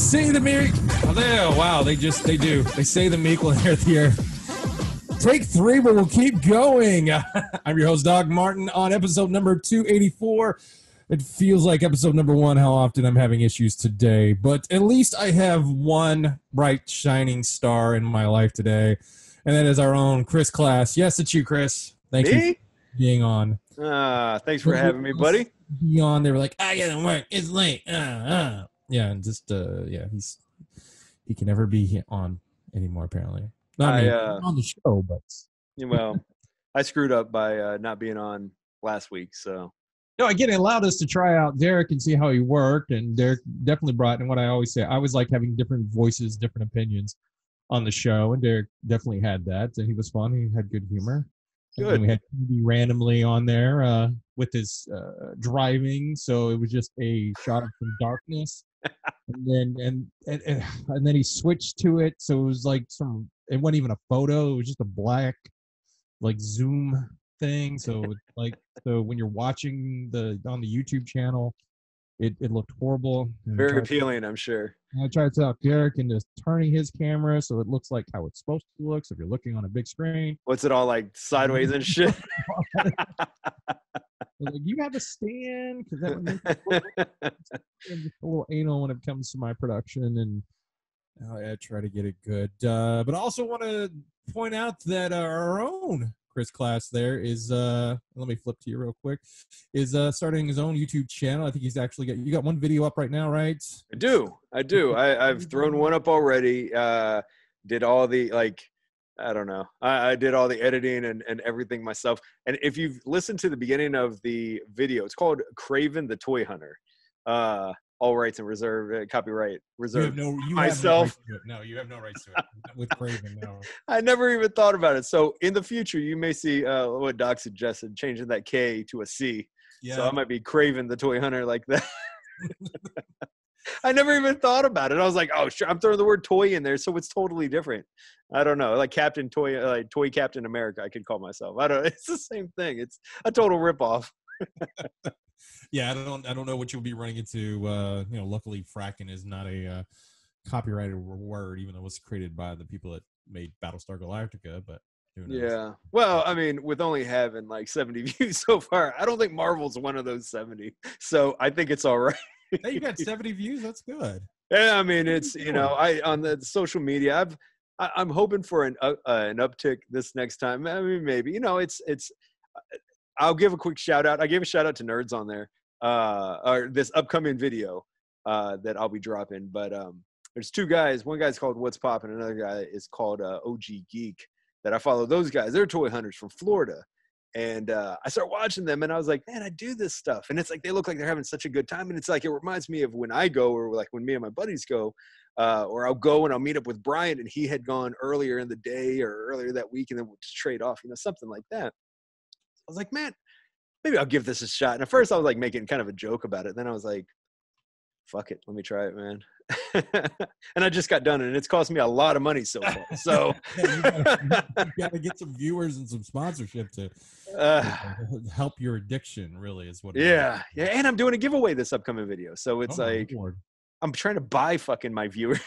say the meek. Oh, wow, they do. They say the meek will inherit the earth. Take 3, but we'll keep going. I'm your host, Doc Martin, on episode number 284. It feels like episode number 1, how often I'm having issues today. But at least I have one bright, shining star in my life today, and that is our own Chris Class. Yes, it's you, Chris. Thank you for being on. Thanks for having me, buddy. Be on. They were like, I gotta work. It's late. Yeah, and just he can never be on anymore. Apparently, not on the show, but well, I screwed up by not being on last week. So no, again, it allowed us to try out Derek and see how he worked, and Derek definitely brought. And what I always say, I always like having different voices, different opinions on the show, and Derek definitely had that. And he was fun. He had good humor. Good. And we had TV randomly on there with his driving, so it was just a shot of some darkness, and then he switched to it, so it was like it wasn't even a photo; it was just a black like zoom thing. So when you're watching on the YouTube channel, it looked horrible. Very appealing, I'm sure. I tried to talk Derek into turning his camera so it looks like how it's supposed to look. So if you're looking on a big screen, what's it all like sideways and shit? Like, you have a stand because that would make I'm just a little anal when it comes to my production, and I try to get it good. But I also want to point out that our own Chris Class there is let me flip to you real quick, is starting his own YouTube channel. I think he's actually you got one video up right now, right? I do. I've thrown one up already. Did all the I don't know. I did all the editing and everything myself. And if you've listened to the beginning of the video, it's called Craven the Toy Hunter. All rights and copyright reserved. Myself. No, you have no rights to it. With Craven, no. I never even thought about it. So in the future, you may see what Doc suggested, changing that K to a C. Yeah. So I might be Craven the Toy Hunter like that. I never even thought about it. I was like, oh, sure, I'm throwing the word toy in there, so it's totally different. I don't know, like Captain Toy, like Toy Captain America, I could call myself. I don't. It's the same thing. It's a total ripoff. Yeah, I don't know what you'll be running into. Luckily, Frakkin is not a copyrighted word, even though it was created by the people that made Battlestar Galactica. But who knows? Yeah, well, I mean, with only having like 70 views so far, I don't think Marvel's one of those 70. So I think it's all right. Hey, you got 70 views. That's good. Yeah, I mean, it's I on the social media, I'm hoping for an uptick this next time. I mean, maybe it's. I'll give a quick shout out. I gave a shout out to Nerds on there, or this upcoming video that I'll be dropping. But there's two guys. One guy's called What's Poppin'. Another guy is called OG Geek. That I follow those guys. They're toy hunters from Florida. And I started watching them, and I was like, man, I do this stuff. And it's like they look like they're having such a good time. And it's like it reminds me of when I go, or like when me and my buddies go, or I'll go and I'll meet up with Brian, and he had gone earlier in the day or earlier that week, and then we'll just trade off, something like that. I was like, man, maybe I'll give this a shot. And at first I was like making kind of a joke about it. Then I was like, fuck it, let me try it, man. And I just got done, and it's cost me a lot of money so far. So you gotta get some viewers and some sponsorship to help your addiction, really, is what it is. Yeah. And I'm doing a giveaway this upcoming video. So it's I'm trying to buy fucking my viewers.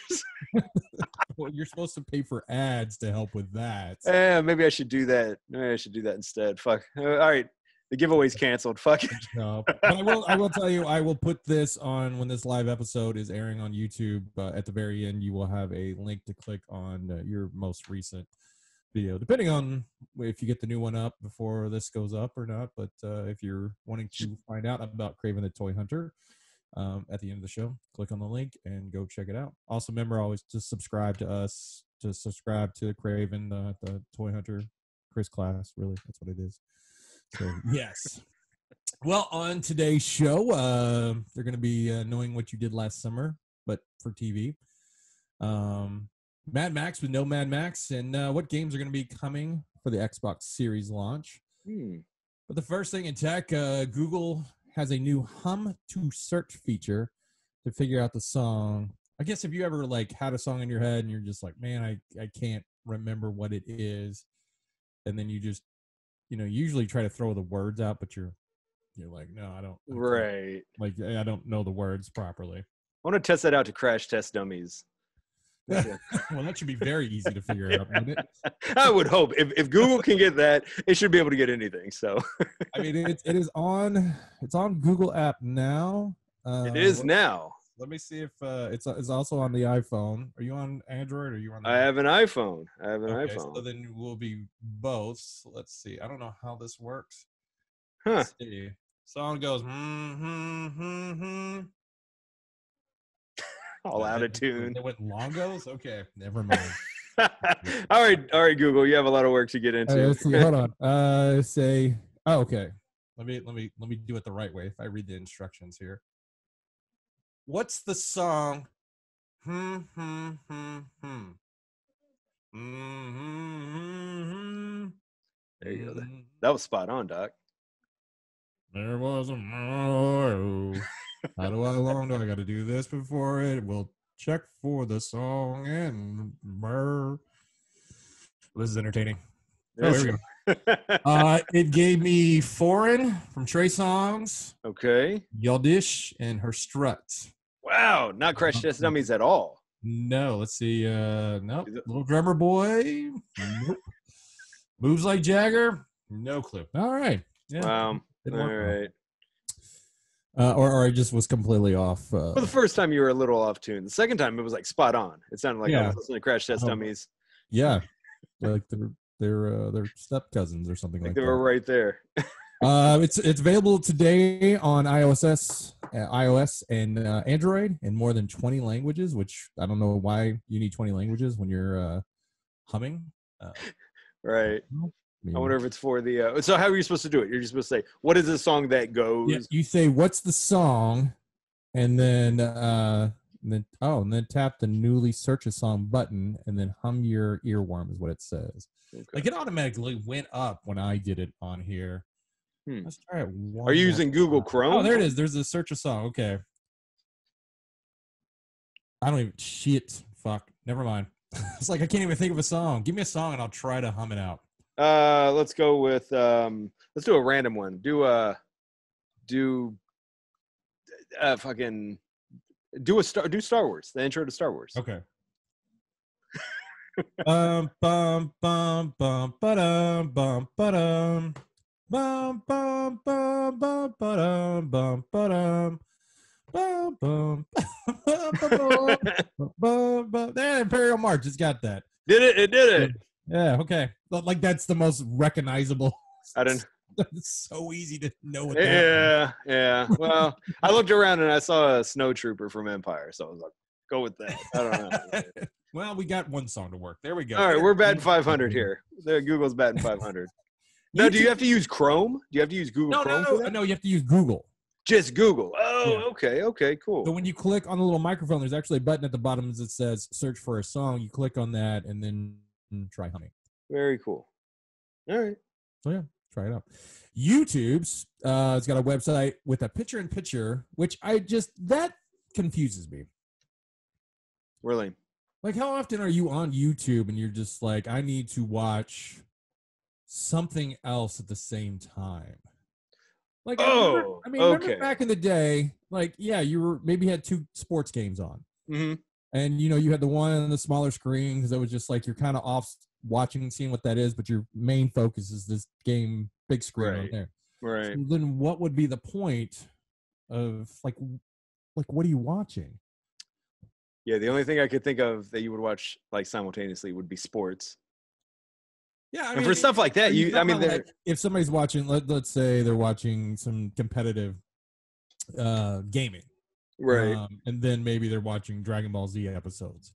Well, you're supposed to pay for ads to help with that. Yeah, maybe I should do that. Maybe I should do that instead. Fuck. All right. The giveaway's canceled. Fuck it. No, but I will tell you, I will put this on when this live episode is airing on YouTube. At the very end, you will have a link to click on your most recent video, depending on if you get the new one up before this goes up or not. But if you're wanting to find out about Craven the Toy Hunter, at the end of the show, click on the link and go check it out. Also, remember always to subscribe to us, to subscribe to Craven, the Toy Hunter, Chris Class. Really, that's what it is. So, yes. Well, on today's show, they're going to be knowing what you did last summer, but for TV. Mad Max with no Mad Max, and what games are going to be coming for the Xbox Series launch. But the first thing in tech, Google has a new hum to search feature to figure out the song. I guess if you ever had a song in your head and you're just like, man, I can't remember what it is, and then you just usually try to throw the words out, but you're like, no, I don't. Right. I don't know the words properly. want to test that out to crash test dummies. Well, that should be very easy to figure out, wouldn't it? I would hope if Google can get that, it should be able to get anything. So I mean, it is on. It's on Google app now. it is now. Let me see if it's also on the iPhone. Are you on Android or are you on? I have an iPhone. Okay, so then we'll be both. So let's see. I don't know how this works. Huh. Let's see. Song goes. All out of tune. They went longos. Okay, never mind. all right, Google. You have a lot of work to get into. Let's see, hold on. Say. Oh, okay. Let me do it the right way. If I read the instructions here. What's the song? There you go. That was spot on, Doc. There was a morrow. How long do I got to do this before it will check for the song and this is entertaining. Oh, here we go. It gave me Foreign from Trey Songz. Okay. Yaldish and Her Strut. Wow, not Crash Test Dummies at all. No, let's see. Nope. Little Drummer Boy. Nope. Moves Like Jagger. No clue. All right. Yeah. Wow. All right. Or I just was completely off. For the first time, you were a little off tune. The second time, it was like spot on. It sounded like I was listening to Crash Test Dummies. Yeah, like they're step cousins or something like that. They were right there. It's available today on iOS and Android in more than 20 languages. Which I don't know why you need 20 languages when you're humming. Right. I wonder if it's for the. So how are you supposed to do it? You're just supposed to say, "What is the song that goes?" Yeah, you say, "What's the song?" and then tap the newly search a song button, and then hum your earworm is what it says. Okay. Like it automatically went up when I did it on here. Let's try it. Are you using Google Chrome? Oh, there it is. There's a search a song. Okay. I don't even shit. Fuck. Never mind. It's like I can't even think of a song. Give me a song and I'll try to hum it out. Let's go with let's do a random one. Do Star Wars, the intro to Star Wars. Okay. Bum bum bum bum ba-dum bum ba-dum bum bum bum bum ba-dum bum ba-dum bum bum bum bum. There, Imperial March. It's got that. Did it? It did it. Yeah, okay. Like that's the most recognizable. I didn't. It's so easy to know what that is. Yeah. Well, I looked around and I saw a snow trooper from Empire, so I was like, go with that. I don't know. Well, we got one song to work. There we go. All right, we're batting 500 here. Google's batting 500. Now, do you have to use Chrome? Do you have to use Google Chrome? No, you have to use Google. Just Google. Oh, yeah. Okay, cool. So when you click on the little microphone, there's actually a button at the bottom that says search for a song. You click on that and then try humming. Very cool. All right. So yeah, try it out. YouTube's it's got a website with a picture-in-picture, which that confuses me. Really? Like, how often are you on YouTube and you're just like, I need to watch something else at the same time? Like, remember back in the day, like, yeah, you were maybe had 2 sports games on. Mm-hmm. And, you had the one on the smaller screen because it was just like you're kind of off watching and seeing what that is, but your main focus is this game, big screen right there. Right. So then what would be the point of, like, what are you watching? Yeah, the only thing I could think of that you would watch, like, simultaneously would be sports. Yeah, I mean, and for stuff like that, if somebody's watching, let's say they're watching some competitive gaming. Right. And then maybe they're watching Dragon Ball Z episodes.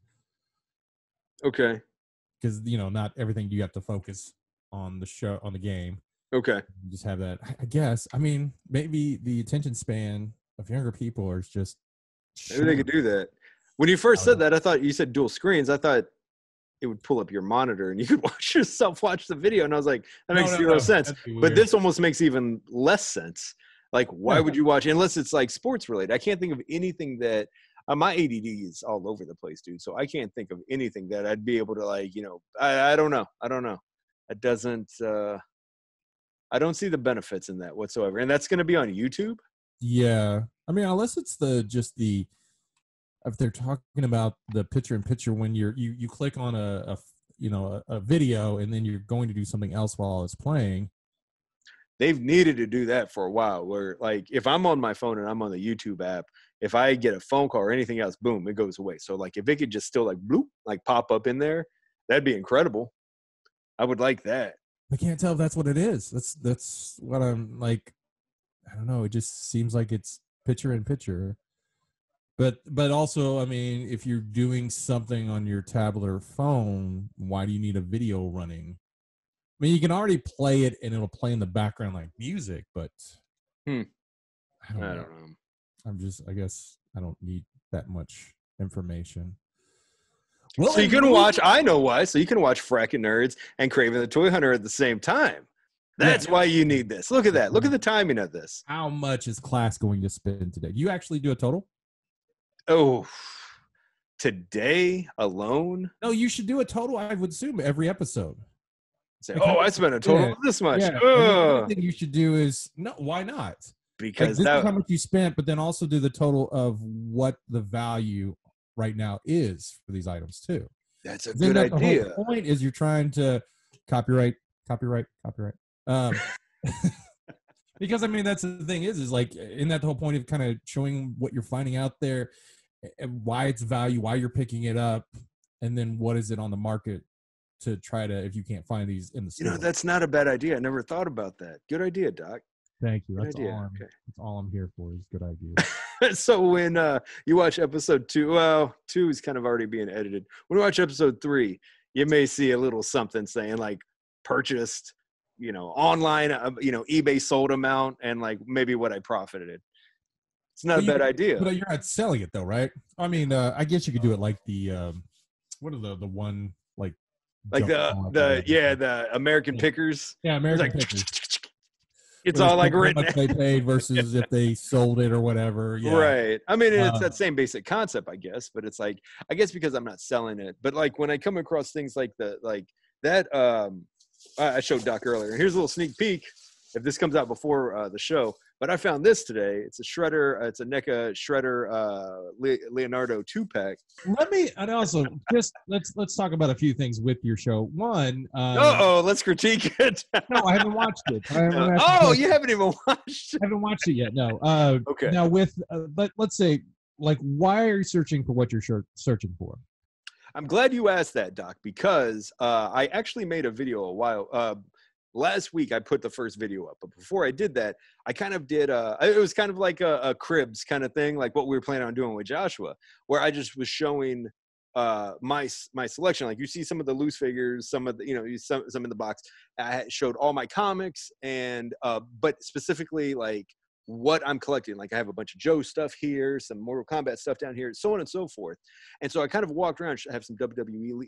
Okay. Because, not everything you have to focus on the show, on the game. Okay. You just have that. I guess. I mean, maybe the attention span of younger people is just maybe they could do that. When you first said that, I thought you said dual screens. I thought it would pull up your monitor and you could watch the video. And I was like, that makes zero sense. But this almost makes even less sense. Like, why would you watch, unless it's like sports related? I can't think of anything that my ADD is all over the place, dude. So I can't think of anything that I'd be able to, like, I don't know. It doesn't, I don't see the benefits in that whatsoever. And that's going to be on YouTube. Yeah. I mean, unless it's the if they're talking about the picture-in-picture when you click on a video and then you're going to do something else while it's playing. They've needed to do that for a while, where like if I'm on my phone and I'm on the YouTube app, if I get a phone call or anything else, boom, it goes away. So like if it could just still like bloop, like pop up in there, that'd be incredible. I would like that. I can't tell if that's what it is. That's what I'm like. I don't know. It just seems like it's picture-in-picture. But also, I mean, if you're doing something on your tablet or phone, why do you need a video running? I mean, you can already play it and it'll play in the background like music, but I don't know. I guess I don't need that much information. Well, so you can watch, I know why. So you can watch Frakkin Nerds and Craven the Toy Hunter at the same time. That's why you need this. Look at that. Look at the timing of this. How much is class going to spend today? Do you actually do a total? Oh, today alone? No, you should do a total, I would assume, every episode. Say, I spent a total of this much. Yeah. The other thing you should do is, no, why not? Because this is how much you spent, but then also do the total of what the value right now is for these items too. That's a good idea. The whole point is you're trying to copyright. Because I mean, that's the thing is like, in that whole point of kind of showing what you're finding out there, and why it's value, why you're picking it up, and then what is it on the market to try to, if you can't find these in the store. That's not a bad idea. I never thought about that. Good idea, Doc. Thank you. That's all I'm here for, is good ideas. So when you watch episode 2, well, 2 is kind of already being edited. When you watch episode 3, you may see a little something saying like purchased, online, eBay sold amount, and like maybe what I profited. It's not a bad idea. But you're not selling it though, right? I mean, I guess you could do it like the what are the one like the American Pickers. Yeah, American Pickers. It's all like written. How much they paid versus if they sold it or whatever. Yeah. Right. I mean, it's that same basic concept, I guess. But it's like, I guess because I'm not selling it. But like when I come across things like that, I showed Doc earlier. And here's a little sneak peek if this comes out before the show. But I found this today. It's a shredder. It's a NECA shredder Leonardo 2-pack. And also just let's talk about a few things with your show. One, let's critique it. No, I haven't watched it. You haven't even watched it. I haven't watched it yet. No. Okay. Now but let's say, like, why are you searching for what you're searching for? I'm glad you asked that, Doc, because I actually made a video a while. Last week I put the first video up, but before I did that, I kind of did it was kind of like a cribs kind of thing, like what we were planning on doing with Joshua, where I just was showing my selection. Like you see some of the loose figures, some of the some in the box. I showed all my comics, and but specifically like what I'm collecting. Like I have a bunch of Joe stuff here, some Mortal Kombat stuff down here, so on and so forth. And so I kind of walked around. I have some WWE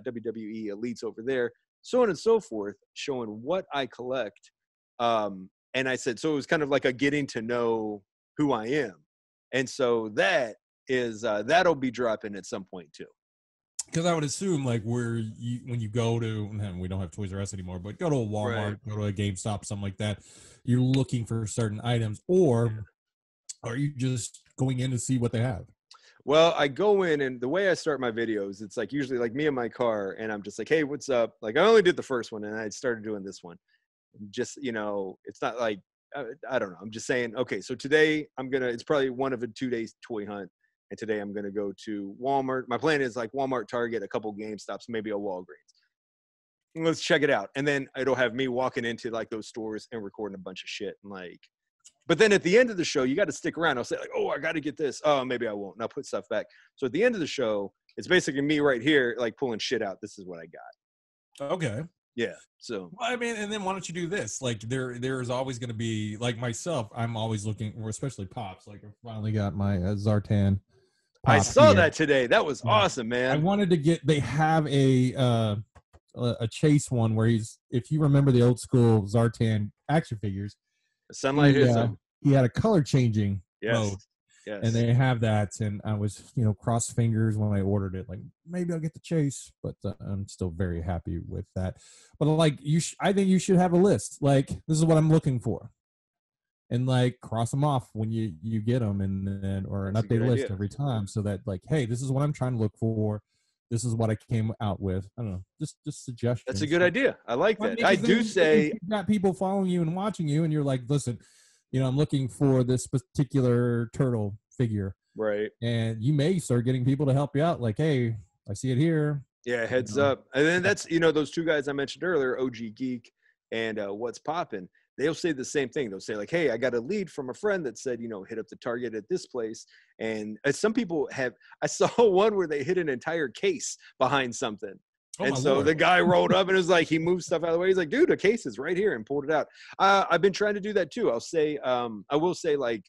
elites over there, so on and so forth, showing what I collect. And I said, so it was kind of like a getting to know who I am. And so that is, that'll be dropping at some point too. Because I would assume like when you go to, and we don't have Toys R Us anymore, but go to a Walmart, go to a GameStop, something like that, you're looking for certain items, or are you just going in to see what they have? Well, I go in, and the way I start my videos, it's like usually like me in my car, and I'm just like, hey, what's up? Like I only did the first one, and I started doing this one. Just, it's not like, I don't know. I'm just saying, okay, so today it's probably one of a 2 days toy hunt. And today I'm going to go to Walmart. My plan is like Walmart, Target, a couple GameStops, maybe a Walgreens. Let's check it out. And then it'll have me walking into like those stores and recording a bunch of shit. And like, but then at the end of the show, you got to stick around. I'll say like, oh, I got to get this. Oh, maybe I won't. And I'll put stuff back. So at the end of the show, it's basically me right here, like pulling shit out. This is what I got. Okay. Yeah. So, well, I mean, and then why don't you do this? Like there is always going to be, like myself, I'm always looking, or especially Pops. Like I finally got my Zartan. I saw that today. That was awesome, man. I wanted to get, they have a chase one where if you remember the old school Zartan action figures, the sunlight hits him. He had a color changing mode. Yes. And they have that, and I was, cross fingers when I ordered it. Like maybe I'll get the chase, but I'm still very happy with that. But like I think you should have a list. Like this is what I'm looking for, and like cross them off when you get them, and then or an That's a good updated list idea. every time, so that like, hey, this is what I'm trying to look for. This is what I came out with. I don't know, just suggestions. That's a good idea. I like Well, that. because I then do you've say, got people following you and watching you, and you're like, listen, I'm looking for this particular turtle figure, right. and you may start getting people to help you out. Like, hey, I see it here. Yeah, heads up. And then that's, those two guys I mentioned earlier, OG Geek and What's Poppin', they'll say the same thing. They'll say like, hey, I got a lead from a friend that said, hit up the target at this place. And some people I saw one where they hid an entire case behind something. Oh, and so Lord. the guy rolled up and it was like, he moved stuff out of the way. He's like, dude, a case is right here, and pulled it out. I've been trying to do that too. I will say like,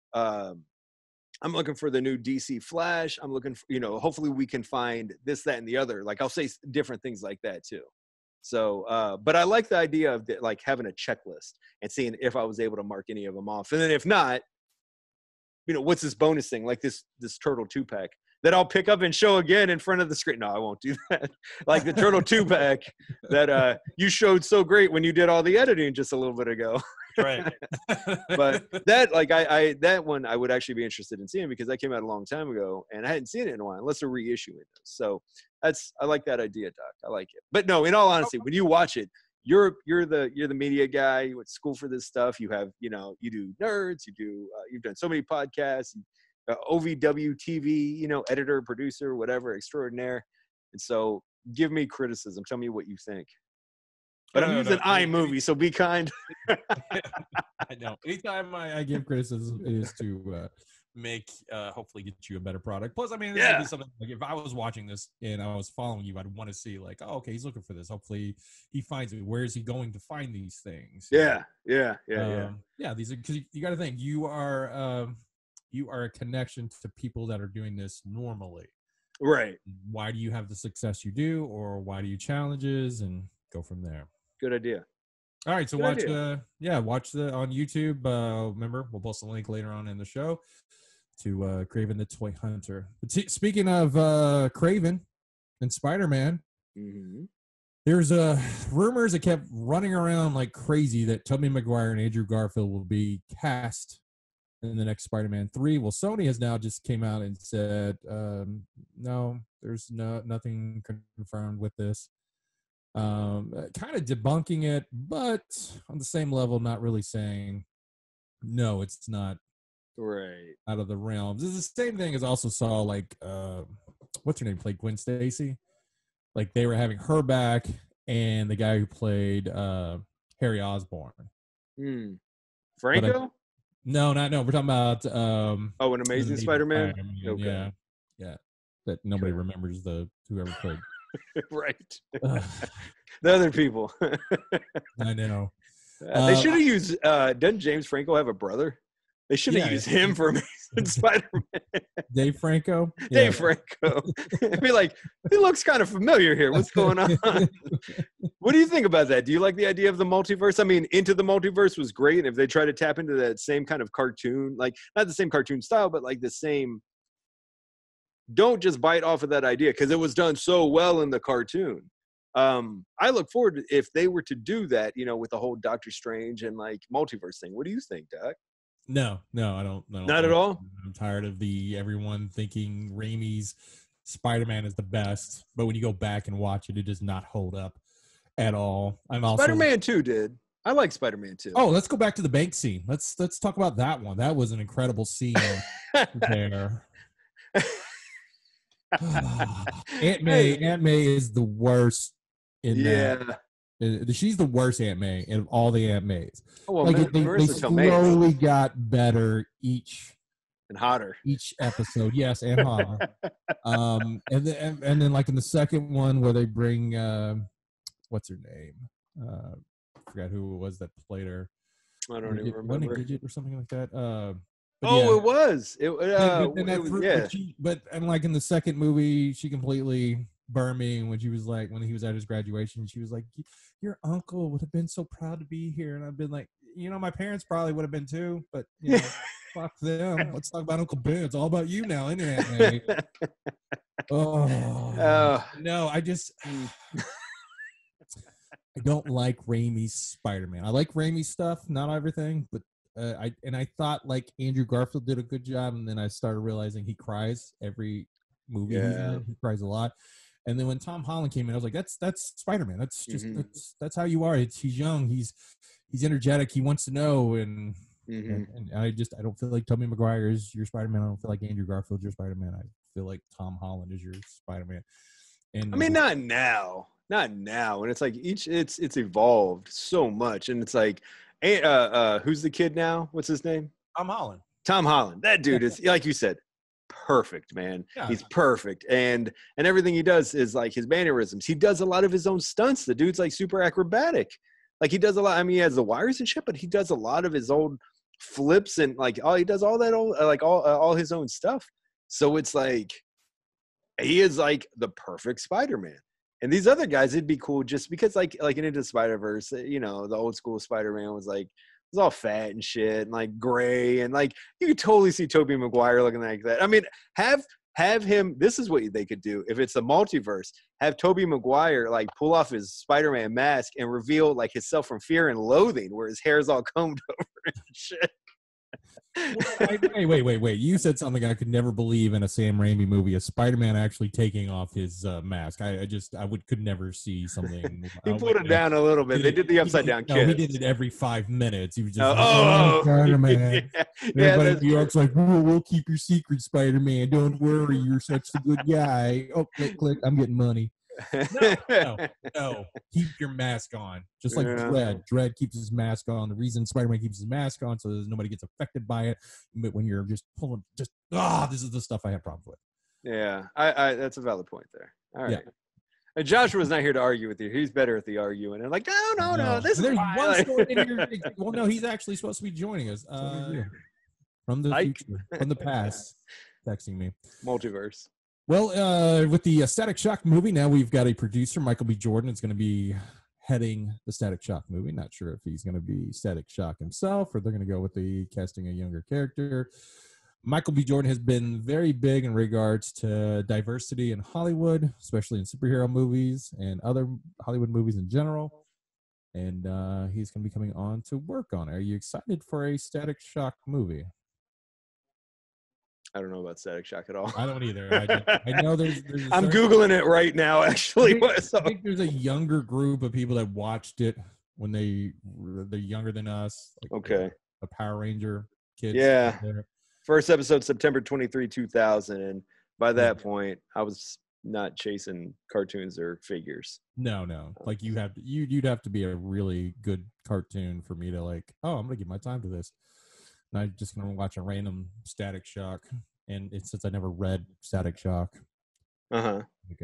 I'm looking for the new DC Flash. I'm looking for, hopefully we can find this, that, and the other. Like I'll say different things like that too. So, but I like the idea of like having a checklist and seeing if I was able to mark any of them off. And then if not, what's this bonus thing? Like this Turtle 2-pack that I'll pick up and show again in front of the screen. No, I won't do that. Like the Turtle 2-pack that you showed so great when you did all the editing just a little bit ago. Right. But that, like, I that one I would actually be interested in seeing, because that came out a long time ago and I hadn't seen it in a while, unless they're reissuing it. So I like that idea, Doc. I like it. But no, in all honesty, when you watch it, you're the media guy. You went to school for this stuff. You have, you do nerds. You've done so many podcasts. OVW TV, editor, producer, whatever, extraordinaire. And so give me criticism. Tell me what you think. But I'm using iMovie, so be kind. I know. Anytime I give criticism, it is to make hopefully get you a better product. Plus, I mean, this Yeah. would be something like if I was watching this and I was following you, I'd want to see like, oh, okay, he's looking for this. Hopefully, he finds it. Where is he going to find these things? Yeah. Yeah. These are, because you got to think you are a connection to people that are doing this normally. Right. Why do you have the success you do, or why do you challenges, and go from there. Good idea. All right, so Good watch idea. watch the on YouTube. Remember, we'll post a link later on in the show to Craven the Toy Hunter. But speaking of Craven and Spider-Man, Mm-hmm. there's rumors that kept running around like crazy that Tobey Maguire and Andrew Garfield will be cast in the next Spider-Man 3. Well, Sony has now just came out and said, no, there's nothing confirmed with this. Kind of debunking it, but on the same level, not really saying no, it's not Right. out of the realms. It's the same thing as I also saw like what's her name played Gwen Stacy. Like they were having her back and the guy who played Harry Osborn. Franco? No. We're talking about An Amazing Spider-Man? Okay. Yeah. That nobody remembers whoever played. Right. The other people. I know. They should have used doesn't James Franco have a brother? They should have used him for Amazing Spider-Man. Dave Franco? Dave Franco. I'd be like, he looks kind of familiar here. What's going on? What do you think about that? Do you like the idea of the multiverse? I mean, Into the Multiverse was great. If they try to tap into that same kind of cartoon, like not the same cartoon style, but like the same, don't just bite off of that idea because it was done so well in the cartoon. I look forward to if they were to do that, with the whole Doctor Strange and like multiverse thing. What do you think, Doc? No, I don't. Not at all? I'm tired of everyone thinking Raimi's Spider-Man is the best, but when you go back and watch it, it does not hold up at all. Spider-Man 2 did. I like Spider-Man 2. Oh, let's go back to the bank scene. Let's talk about that one. That was an incredible scene there. Aunt May is the worst in that. She's the worst Aunt May in all the Aunt Mays. Oh, well, like they slowly got better each episode. Yes, and hotter. And then like in the second one where they bring what's her name? I forgot who it was that played her. I don't even remember. Gidget or something like that. It was. But like in the second movie, she completely burned me when he was at his graduation. She was like, "Your uncle would have been so proud to be here," and I've been like, my parents probably would have been too, but fuck them. Let's talk about Uncle Ben. It's all about you now, isn't it? No, I don't like Raimi's Spider-Man. I like Raimi's stuff, not everything, but I thought like Andrew Garfield did a good job, and then I started realizing he cries every movie he's in. He cries a lot. And then when Tom Holland came in, I was like, that's Spider-Man. That's just that's how you are. He's young. He's energetic. He wants to know, and I don't feel like Tobey Maguire is your Spider-Man. I don't feel like Andrew Garfield is your Spider-Man. I feel like Tom Holland is your Spider-Man. And I mean, not now. And it's like it's evolved so much, and it's like, who's the kid now? What's his name? Tom Holland. Tom Holland. That dude is, like you said, perfect, man. Yeah. He's perfect, and everything he does is like his mannerisms. He does a lot of his own stunts. The dude's like super acrobatic. Like he does a lot. I mean, he has the wires and shit, but he does a lot of his own flips and like he does all that old all his own stuff. So it's like he is like the perfect Spider-Man. And these other guys, it'd be cool just because like in Into the Spider-Verse, the old school Spider-Man was all fat and shit and like gray, and like you could totally see Tobey Maguire looking like that. I mean, have him. This is what they could do if it's a multiverse. Have Tobey Maguire like pull off his Spider-Man mask and reveal like himself from Fear and Loathing, where his hair's all combed over and shit. Wait. You said something I could never believe in a Sam Raimi movie, a Spider-Man actually taking off his mask. I could never see something. He pulled it down a little bit. They did the upside down kiss. He did it every 5 minutes. He was just Spider-Man. Everybody in New York's like, we'll keep your secret, Spider-Man. Don't worry, you're such a good guy. Oh, click, I'm getting money. No. Keep your mask on. Just like Dredd. Dredd keeps his mask on. The reason Spider-Man keeps his mask on so that nobody gets affected by it. But when you're just pulling, this is the stuff I have problems with. Yeah, I that's a valid point there. All right. Yeah. And Joshua's not here to argue with you. He's better at the arguing. And like, no. This is one story in here. Well, no, he's actually supposed to be joining us from the future, from the past, texting me. Multiverse. Well, with the Static Shock movie, now we've got a producer, Michael B. Jordan, is going to be heading the Static Shock movie. Not sure if he's going to be Static Shock himself or they're going to go with the casting a younger character. Michael B. Jordan has been very big in regards to diversity in Hollywood, especially in superhero movies and other Hollywood movies in general. And he's going to be coming on to work on it. Are you excited for a Static Shock movie? I don't know about Static Shock at all. I don't either. I know there's I'm Googling it right now, actually. I think there's a younger group of people that watched it when they're younger than us. Like okay. A Power Ranger kids. Yeah. First episode, September 23, 2000. And by that point, I was not chasing cartoons or figures. No. Like you'd have to be a really good cartoon for me to like, I'm going to give my time to this. And I'm just going to watch a random Static Shock. And since I never read Static Shock, I'm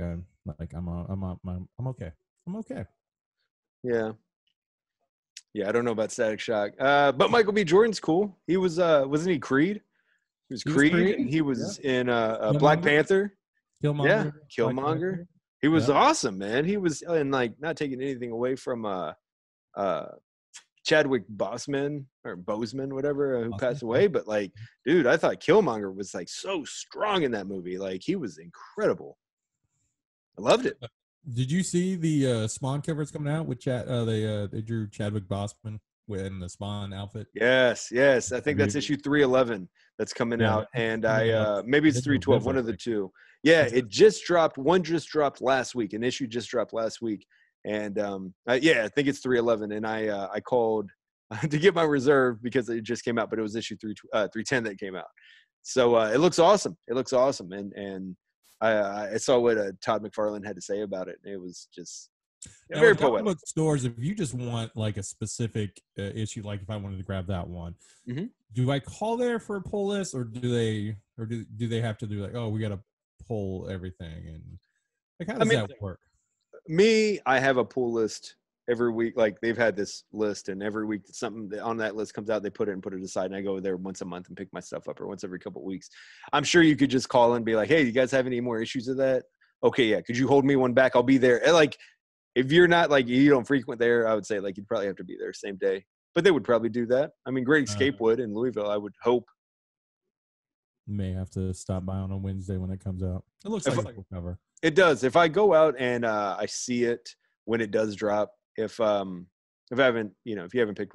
okay. I'm okay. Yeah. Yeah, I don't know about Static Shock. But Michael B. Jordan's cool. He was, wasn't he Creed? He was Creed. And he was in Black Panther. Killmonger. Yeah, Killmonger. He was awesome, man. He was, and like, not taking anything away from Chadwick Boseman, whatever, who passed away. But like, dude, I thought Killmonger was like so strong in that movie. Like, he was incredible. I loved it. Did you see the Spawn cover that's coming out with they drew Chadwick Boseman in the Spawn outfit? Yes. I think that's issue 311 that's coming out, and maybe it's 312, one of the two. Yeah, it just dropped. One just dropped last week. An issue just dropped last week. And I think it's 311, and I called to get my reserve because it just came out, but it was issue 310 that came out. So it looks awesome. And I saw what Todd McFarlane had to say about it. And it was just very poetic. Stores, if you just want like a specific issue, like if I wanted to grab that one, do I call there for a pull list, or do they have to do like, we got to pull everything, and like how does that work? Me, I have a pull list every week. Like, they've had this list, and every week something on that list comes out, they put it aside, and I go there once a month and pick my stuff up, or once every couple of weeks. I'm sure you could just call and be like, hey, you guys have any more issues of that? Okay, yeah. Could you hold me one back? I'll be there. And like, if you're not like, you don't frequent there, I would say like you'd probably have to be there same day. But they would probably do that. I mean, Great Escape would in Louisville, I would hope. May have to stop by on a Wednesday when it comes out. It looks like a cover. It does. If I go out and I see it when it does drop, if you haven't picked one up,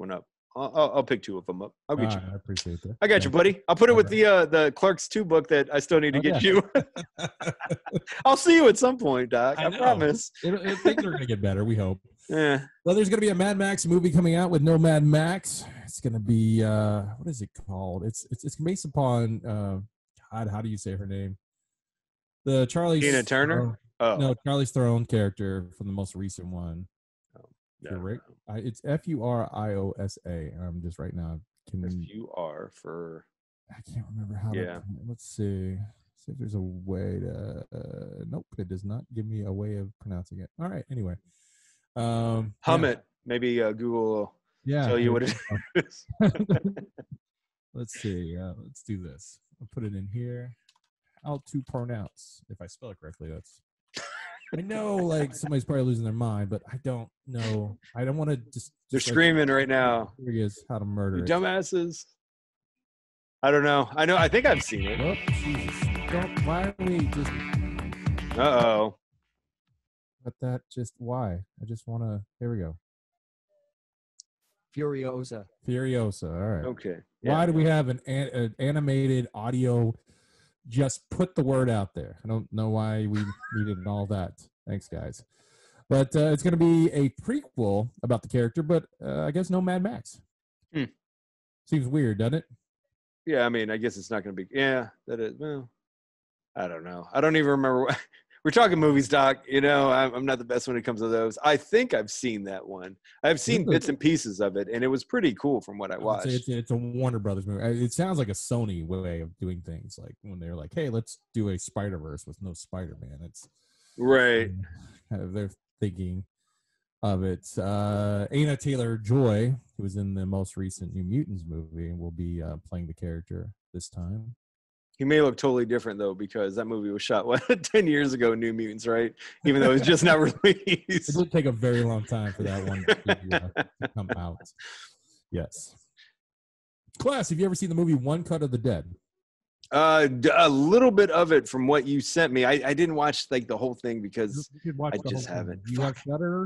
I'll pick 2 of them up. I'll get you. I appreciate that. I got you, buddy. I'll put it with the Clerks 2 book that I still need to get you. I'll see you at some point, Doc. I promise. Things are going to get better, we hope. Yeah. Well, there's going to be a Mad Max movie coming out with no Mad Max. It's going to be, what is it called? It's based upon, God, how do you say her name? The Tina Turner? No, Charlize Theron character from the most recent one. No. It's Furiosa. I'm just right now. FUR for. I can't remember how. To, let's see. See if there's a way to. Nope, it does not give me a way of pronouncing it. All right. Anyway, hum it. Maybe Google will tell you what it is. Let's see. Let's do this. I'll put it in here. How to pronounce? If I spell it correctly, that's. I know, like, somebody's probably losing their mind, but I don't know. I don't want to just. They're screaming right now. Curious how to murder you it. Dumbasses. I don't know. I think I've seen it. Oh, Jesus. Why are we just. Uh-oh. But that just, why? I just want to. Here we go. Furiosa. All right. Okay. Why do we have an animated audio? Just put the word out there. I don't know why we needed all that. Thanks, guys. But it's going to be a prequel about the character, but I guess no Mad Max. Seems weird, doesn't it? Yeah, I mean, I guess it's not going to be. Yeah, that is. Well, I don't know. I don't even remember. We're talking movies, Doc. You know, I'm not the best when it comes to those. I think I've seen that one. I've seen bits and pieces of it, and it was pretty cool from what I watched. It's a Warner Brothers movie. It sounds like a Sony way of doing things. Like when they're like, "Hey, let's do a Spider-Verse with no Spider-Man." It's right. Kind of their thinking of it. Anya Taylor-Joy, who was in the most recent New Mutants movie, will be playing the character this time. He may look totally different, though, because that movie was shot, 10 years ago, New Mutants, right? Even though it's just not released. It did take a very long time for that one to come out. Yes. Class, have you ever seen the movie One Cut of the Dead? A little bit of it from what you sent me. I didn't watch, like, the whole thing because I just haven't. Do you have Shudder?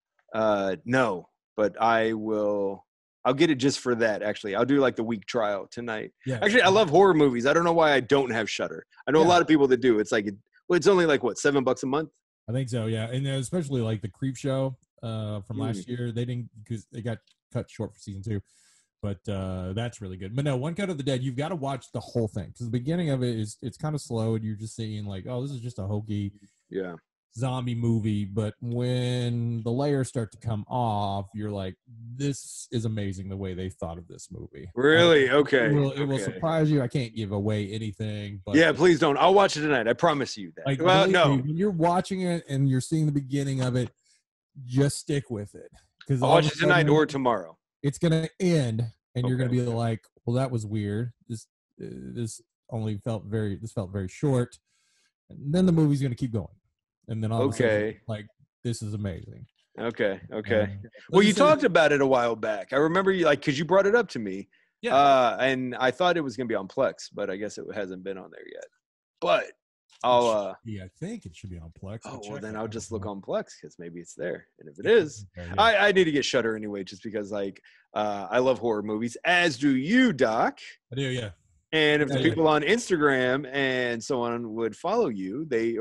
No, but I will. I'll get it just for that, actually. I'll do like the week trial tonight. Yeah. Actually, I love horror movies. I don't know why I don't have Shudder. I know a lot of people that do. It's like, it's only like, what, $7 a month? I think so, yeah. And especially like the Creep Show from last year. They didn't, because they got cut short for season 2. But that's really good. But no, One Cut of the Dead, you've got to watch the whole thing. Because the beginning of it it's kind of slow, and you're just seeing like, oh, this is just a hokey zombie movie. But when the layers start to come off, you're like, this is amazing the way they thought of this movie. Really? Okay. It will surprise you. I can't give away anything. But yeah, please don't. I'll watch it tonight. I promise you that. Like, well, no. When you're watching it and you're seeing the beginning of it, just stick with it. I'll watch it tonight or tomorrow. It's going to end, and you're going to be like, well, that was weird. This felt very short. And then the movie's going to keep going. And then all of a sudden, like, this is amazing. Okay. Well, you talked about it a while back. I remember you, like, because you brought it up to me. Yeah. And I thought it was going to be on Plex, but I guess it hasn't been on there yet. But I'll. I think it should be on Plex. Oh, well, then I'll just look on Plex because maybe it's there. And if it is, I need to get Shudder anyway, just because, like, I love horror movies, as do you, Doc. I do, yeah. And if the people on Instagram and so on would follow you, they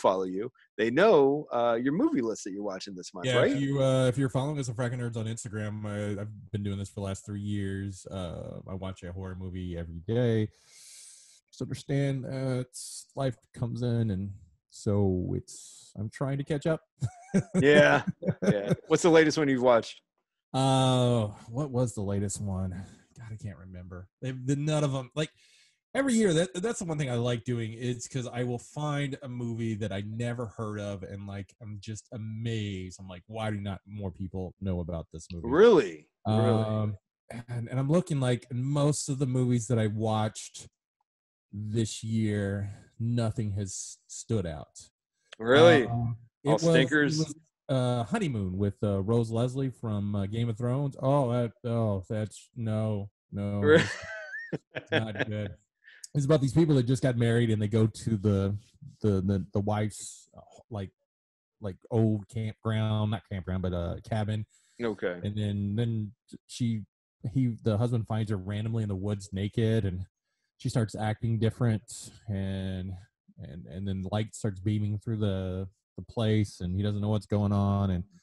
know your movie list that you're watching this month, right? If you're following us on Frakkin Nerds on Instagram, I've been doing this for the last 3 years. I watch a horror movie every day. Just understand life comes in, and so I'm trying to catch up. Yeah. What's the latest one you've watched? What was the latest one? God, I can't remember. None of them. Like, every year, that's the one thing I like doing, is because I will find a movie that I never heard of, and, like, I'm just amazed. I'm like, why do not more people know about this movie? Really? And I'm looking, like, most of the movies that I watched this year, nothing has stood out. Really? All stinkers? It was Honeymoon with Rose Leslie from Game of Thrones. That's no, it's not good. It's about these people that just got married, and they go to the wife's like old campground, not campground, but cabin. Okay. And then she the husband finds her randomly in the woods naked, and she starts acting different, and then light starts beaming through the place, and he doesn't know what's going on, and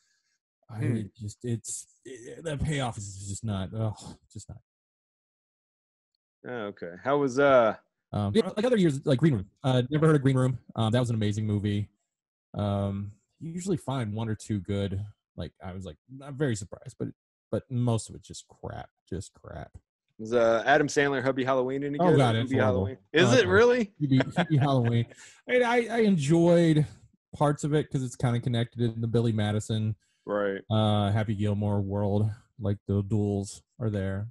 the payoff is just not just not. Oh, okay. How was like other years, like Green Room. Never heard of Green Room. That was an amazing movie. You usually find one or two good. Like I was like, I'm very surprised, but most of it just crap. was Adam Sandler Hubby Halloween any good? Oh god, it's Hubie horrible. Halloween. Is it really? Hubie Halloween. I enjoyed parts of it because it's kind of connected in the Billy Madison, right? Happy Gilmore world. Like the duels are there.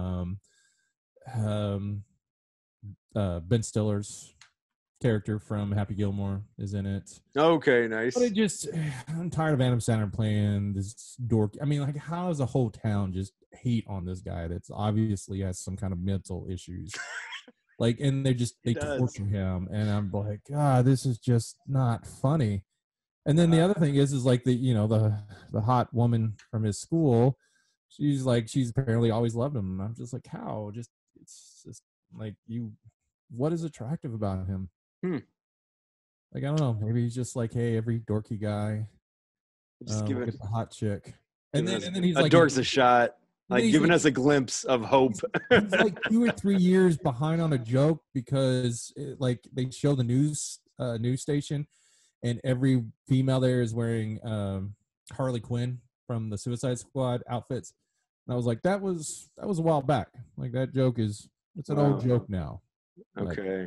Ben Stiller's character from Happy Gilmore is in it. Okay, nice. But I'm tired of Adam Sandler playing this dork. I mean, like, how does a whole town just hate on this guy that's obviously has some kind of mental issues? Like, and they torture him, and I'm like, God, this is just not funny. And then the other thing is like the hot woman from his school, she's apparently always loved him. And I'm just like, how? It's just like what is attractive about him? Like, I don't know. Maybe he's just like, hey, every dorky guy just give it a hot chick. And then he's a like, dork's a shot. Like giving us a glimpse of hope. He's like 2 or 3 years behind on a joke because they show the news station, and every female there is wearing Harley Quinn from the Suicide Squad outfits. And I was like, that was a while back. Like, that joke it's an old joke now. Okay.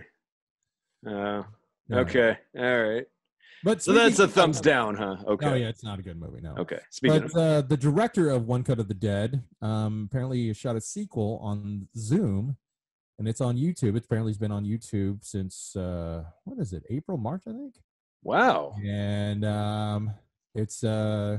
Okay. All right. But so that's a thumbs down, huh? Okay. Oh yeah, it's not a good movie. No. Okay. But the director of One Cut of the Dead apparently shot a sequel on Zoom, and it's on YouTube. It apparently has been on YouTube since what is it? April, March, I think. Wow. And it says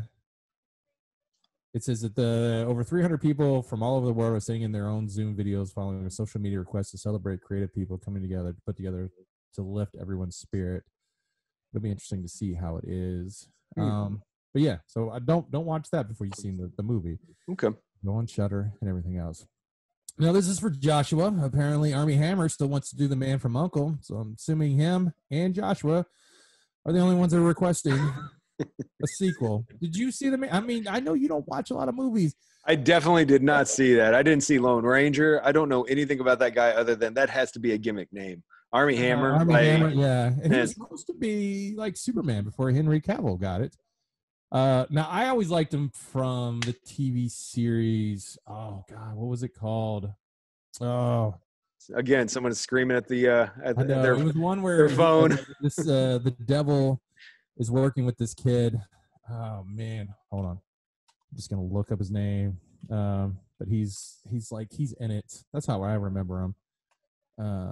that over 300 people from all over the world are sending in their own Zoom videos following a social media request to celebrate creative people coming together to put together to lift everyone's spirit. It'll be interesting to see how it is. But yeah, so I don't watch that before you've seen the movie. Okay. Go on Shudder and everything else. Now, this is for Joshua. Apparently, Armie Hammer still wants to do The Man from U.N.C.L.E., so I'm assuming him and Joshua are the only ones that are requesting a sequel. Did you see the? I mean, I know you don't watch a lot of movies. I definitely did not see that. I didn't see Lone Ranger. I don't know anything about that guy other than that has to be a gimmick name. Armie Hammer. Hammer, yeah. And he was supposed to be like Superman before Henry Cavill got it. Now, I always liked him from the TV series. Oh, God, what was it called? Oh. Again, someone is screaming at their it was one where their phone. The devil is working with this kid. Oh, man. Hold on. I'm just going to look up his name. But he's in it. That's how I remember him. I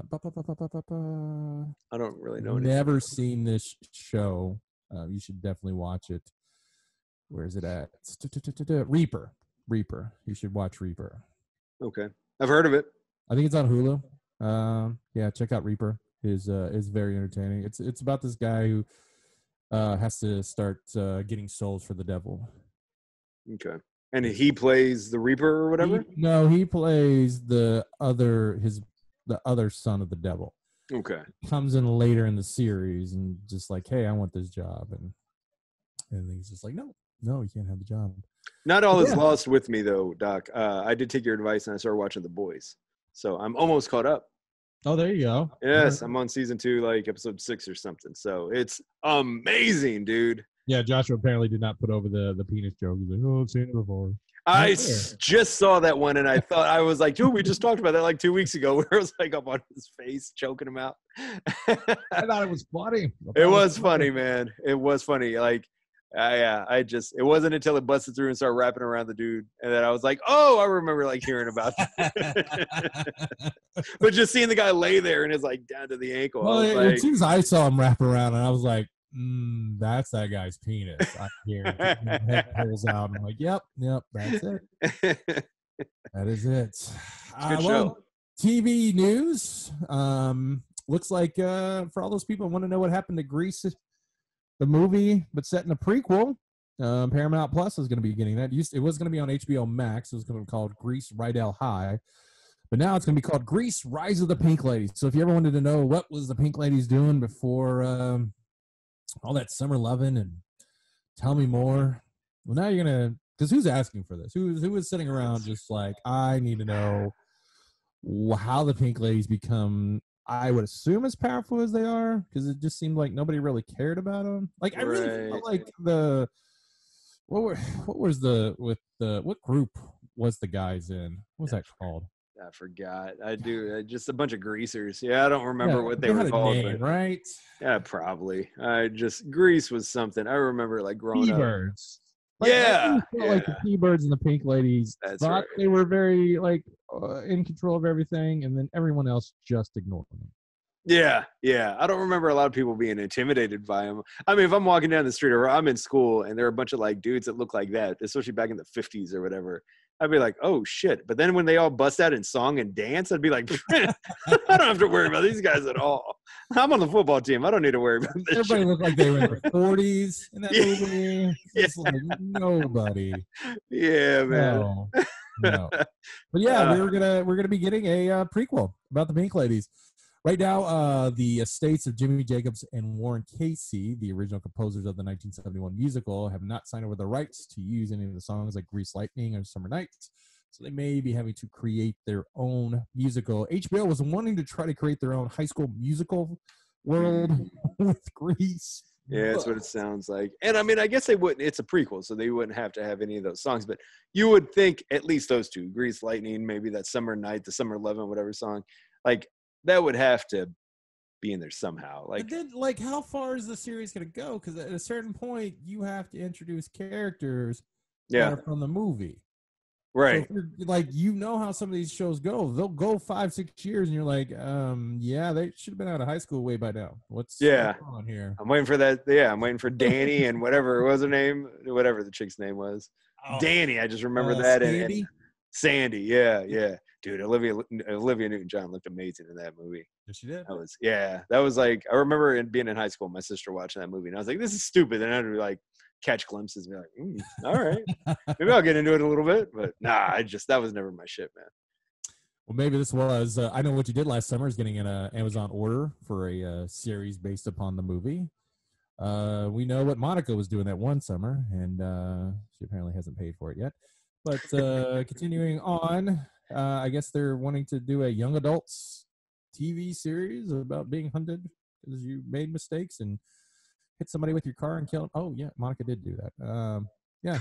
don't really know. Never seen this show. You should definitely watch it. Where is it at? Reaper. You should watch Reaper. Okay, I've heard of it. I think it's on Hulu. Yeah, check out Reaper. Is very entertaining. It's about this guy who has to start getting souls for the devil. Okay, and he plays the Reaper or whatever. He plays the other son of the devil. Okay. Comes in later in the series and just like, hey, I want this job. And he's just like, no, you can't have the job. Not all is lost with me, though, Doc. I did take your advice and I started watching The Boys. So I'm almost caught up. Oh, there you go. Yes, I'm on season 2, like episode 6 or something. So it's amazing, dude. Yeah, Joshua apparently did not put over the penis joke. He's like, oh, I've seen it before. I just saw that one, and I was like, dude, we just talked about that like 2 weeks ago, where it was like up on his face, choking him out. I thought it was funny. It was funny, man. It was funny. Like, it wasn't until it busted through and started wrapping around the dude, and then I was like, oh, I remember like hearing about that. But just seeing the guy lay there and it's like down to the ankle. Well, as soon as I saw him wrap around, and I was like, that's that guy's penis. I hear head pulls out. I'm like, yep, that's it. That is it. Good show. TV news. Looks like for all those people who want to know what happened to Grease, the movie, but set in a prequel, Paramount Plus is going to be getting that. It was going to be on HBO Max. It was going to be called Grease Rydell High. But now it's going to be called Grease Rise of the Pink Ladies. So if you ever wanted to know what was the Pink Ladies doing before all that summer loving and tell me more, well, now you're going to, because who's asking for this? Who is sitting around just like, I need to know how the Pink Ladies become, I would assume, as powerful as they are, because it just seemed like nobody really cared about them. Like, I really felt like what group was the guys in? What was that called? I forgot. Just a bunch of greasers. Yeah, I don't remember what they were called. Name, right? Yeah, probably. Grease was something. I remember like growing up. T-Birds. Like the T-Birds and the Pink Ladies thought they were very in control of everything, and then everyone else just ignored them. Yeah. I don't remember a lot of people being intimidated by them. I mean, if I'm walking down the street or I'm in school and there are a bunch of like dudes that look like that, especially back in the 50s or whatever, I'd be like, oh shit. But then when they all bust out in song and dance, I'd be like, I don't have to worry about these guys at all. I'm on the football team. I don't need to worry about this. Everybody looked like they were in their 40s in that movie. It's like nobody. Yeah, man. No. But yeah, we're gonna be getting a prequel about the Pink Ladies. Right now, the estates of Jimmy Jacobs and Warren Casey, the original composers of the 1971 musical, have not signed over the rights to use any of the songs like Grease Lightning or Summer Nights. So they may be having to create their own musical. HBO was wanting to try to create their own High School Musical world with Grease. Yeah, that's what it sounds like. And I mean, I guess they wouldn't. It's a prequel, so they wouldn't have to have any of those songs. But you would think at least those two, Grease Lightning, maybe that Summer Night, the Summer 11, whatever song, like that would have to be in there somehow. Like, but then, how far is the series going to go? Because at a certain point, you have to introduce characters that are from the movie. Right. So how some of these shows go. They'll go 5-6 years, and you're like, yeah, they should have been out of high school way by now. What's going on here? I'm waiting for that. Yeah, I'm waiting for Danny and whatever was her name, whatever the chick's name was. Danny, I just remember that. Sandy? And Sandy, yeah. Dude, Olivia Newton-John looked amazing in that movie. Yes, she did. That was like, I remember being in high school, my sister watching that movie, and I was like, this is stupid. And I'd be like, catch glimpses and be like, all right, maybe I'll get into it a little bit. But nah, that was never my shit, man. Well, maybe this was, I know what you did last summer is getting an Amazon order for a series based upon the movie. We know what Monica was doing that one summer, and she apparently hasn't paid for it yet. But continuing on, I guess they're wanting to do a young adults TV series about being hunted because you made mistakes and hit somebody with your car and kill them. Oh, yeah, Monica did do that. Yeah.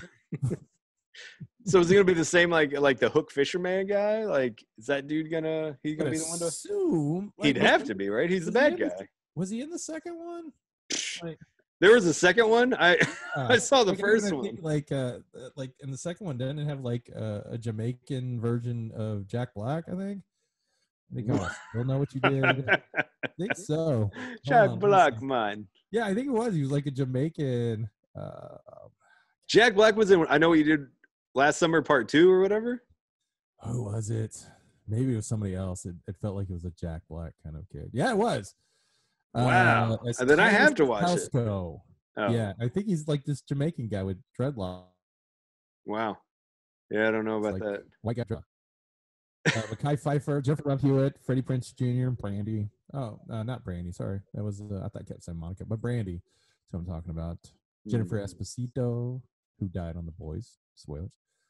So is he gonna be the same like the Hook Fisherman guy? Like, is that dude gonna be the one to assume? He'd have to be, right? He's the bad guy. Was he in the second one? There was a second one. I saw the first one. Think, like in the second one, didn't it have like a Jamaican version of Jack Black? I think. You'll know what you did. I think so. Jack Black, man. Yeah, I think it was. He was like a Jamaican. Jack Black was in. I know what you did last summer, part 2 or whatever. Who was it? Maybe it was somebody else. It felt like it was a Jack Black kind of kid. Yeah, it was. Wow. And then I have to watch it. Oh. Yeah, I think he's like this Jamaican guy with dreadlocks. Wow. Yeah, I don't know about that. White guy. Mekhi Phifer, Jeffrey Love Hewitt, Freddie Prinze Jr., Brandy. Oh, not Brandy. Sorry, that was I thought I kept saying Monica, but Brandy. That's what I'm talking about. Jennifer Esposito, who died on The Boys. Spoilers.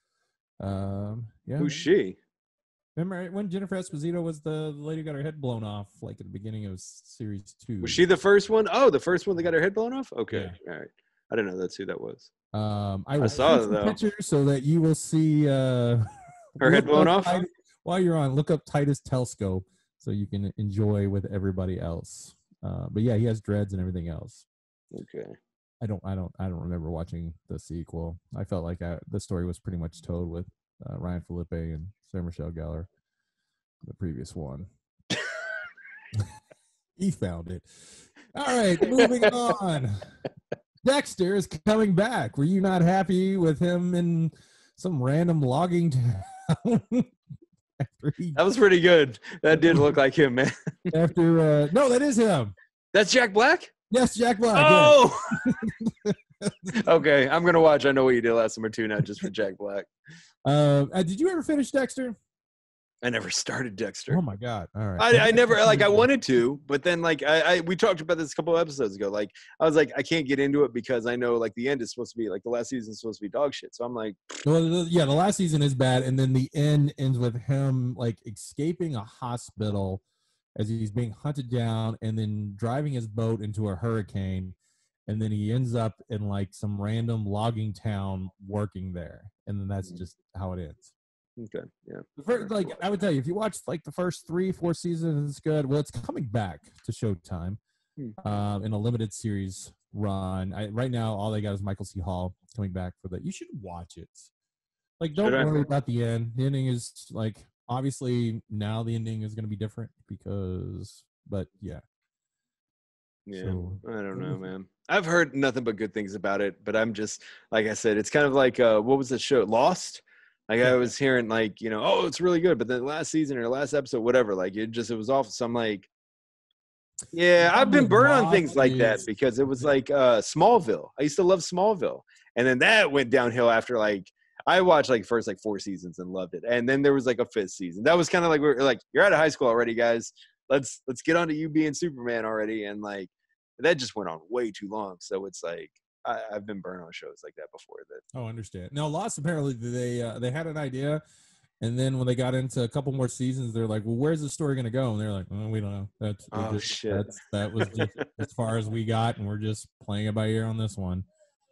Yeah. Who's she? Remember when Jennifer Esposito was the lady who got her head blown off, like at the beginning of series 2? Was she the first one? Oh, the first one that got her head blown off? Okay, all right. I didn't know that's who that was. I saw it though. Picture so that you will see her head blown off. While you're on, look up Titus Telescope so you can enjoy with everybody else. But yeah, he has dreads and everything else. Okay. I don't remember watching the sequel. I felt like the story was pretty much told with Ryan Felipe and Sarah Michelle Gellar, the previous one. He found it. All right, moving on. Dexter is coming back. Were you not happy with him in some random logging town? That was pretty good. That did look like him, man. No, that is him. That's Jack Black? Yes, Jack Black. Oh, Yeah. okay. I'm gonna watch I Know What You Did Last Summer too, not just for Jack Black. Did you ever finish Dexter? I never started Dexter. Oh my god! All right, I never I wanted to, but then we talked about this a couple of episodes ago. Like I was like, I can't get into it because I know like the end is supposed to be like the last season is supposed to be dog shit. So I'm like, well, the last season is bad, and then the end ends with him like escaping a hospital as he's being hunted down, and then driving his boat into a hurricane, and then he ends up in like some random logging town working there, and then that's just how it ends. okay, yeah. Like I would tell you, if you watch like the first 3-4 seasons, it's good. Well, it's coming back to Showtime in a limited series run. Right now, all they got is Michael C. Hall coming back for that. You should watch it. Like, don't worry about the end. The ending is like obviously now the ending is going to be different but yeah. Yeah, so, I don't know, man. I've heard nothing but good things about it, but I'm just like I said, it's kind of like what was the show, Lost? Like I was hearing like, oh, it's really good, but then last season or last episode, whatever, like it was awful. So I'm like, yeah, I've been burned on things like that because it was like Smallville. I used to love Smallville, and then that went downhill after like I watched like first like 4 seasons and loved it, and then there was like a 5th season. That was kind of like we're like, you're out of high school already, guys. Let's get on to you being Superman already, and like that just went on way too long. So it's like I've been burned on shows like that before. I understand. Now, Lost apparently they had an idea, and then when they got into a couple more seasons, they're like, "Well, where's the story going to go?" And they're like, "Well, we don't know. That was just as far as we got, and we're just playing it by ear on this one."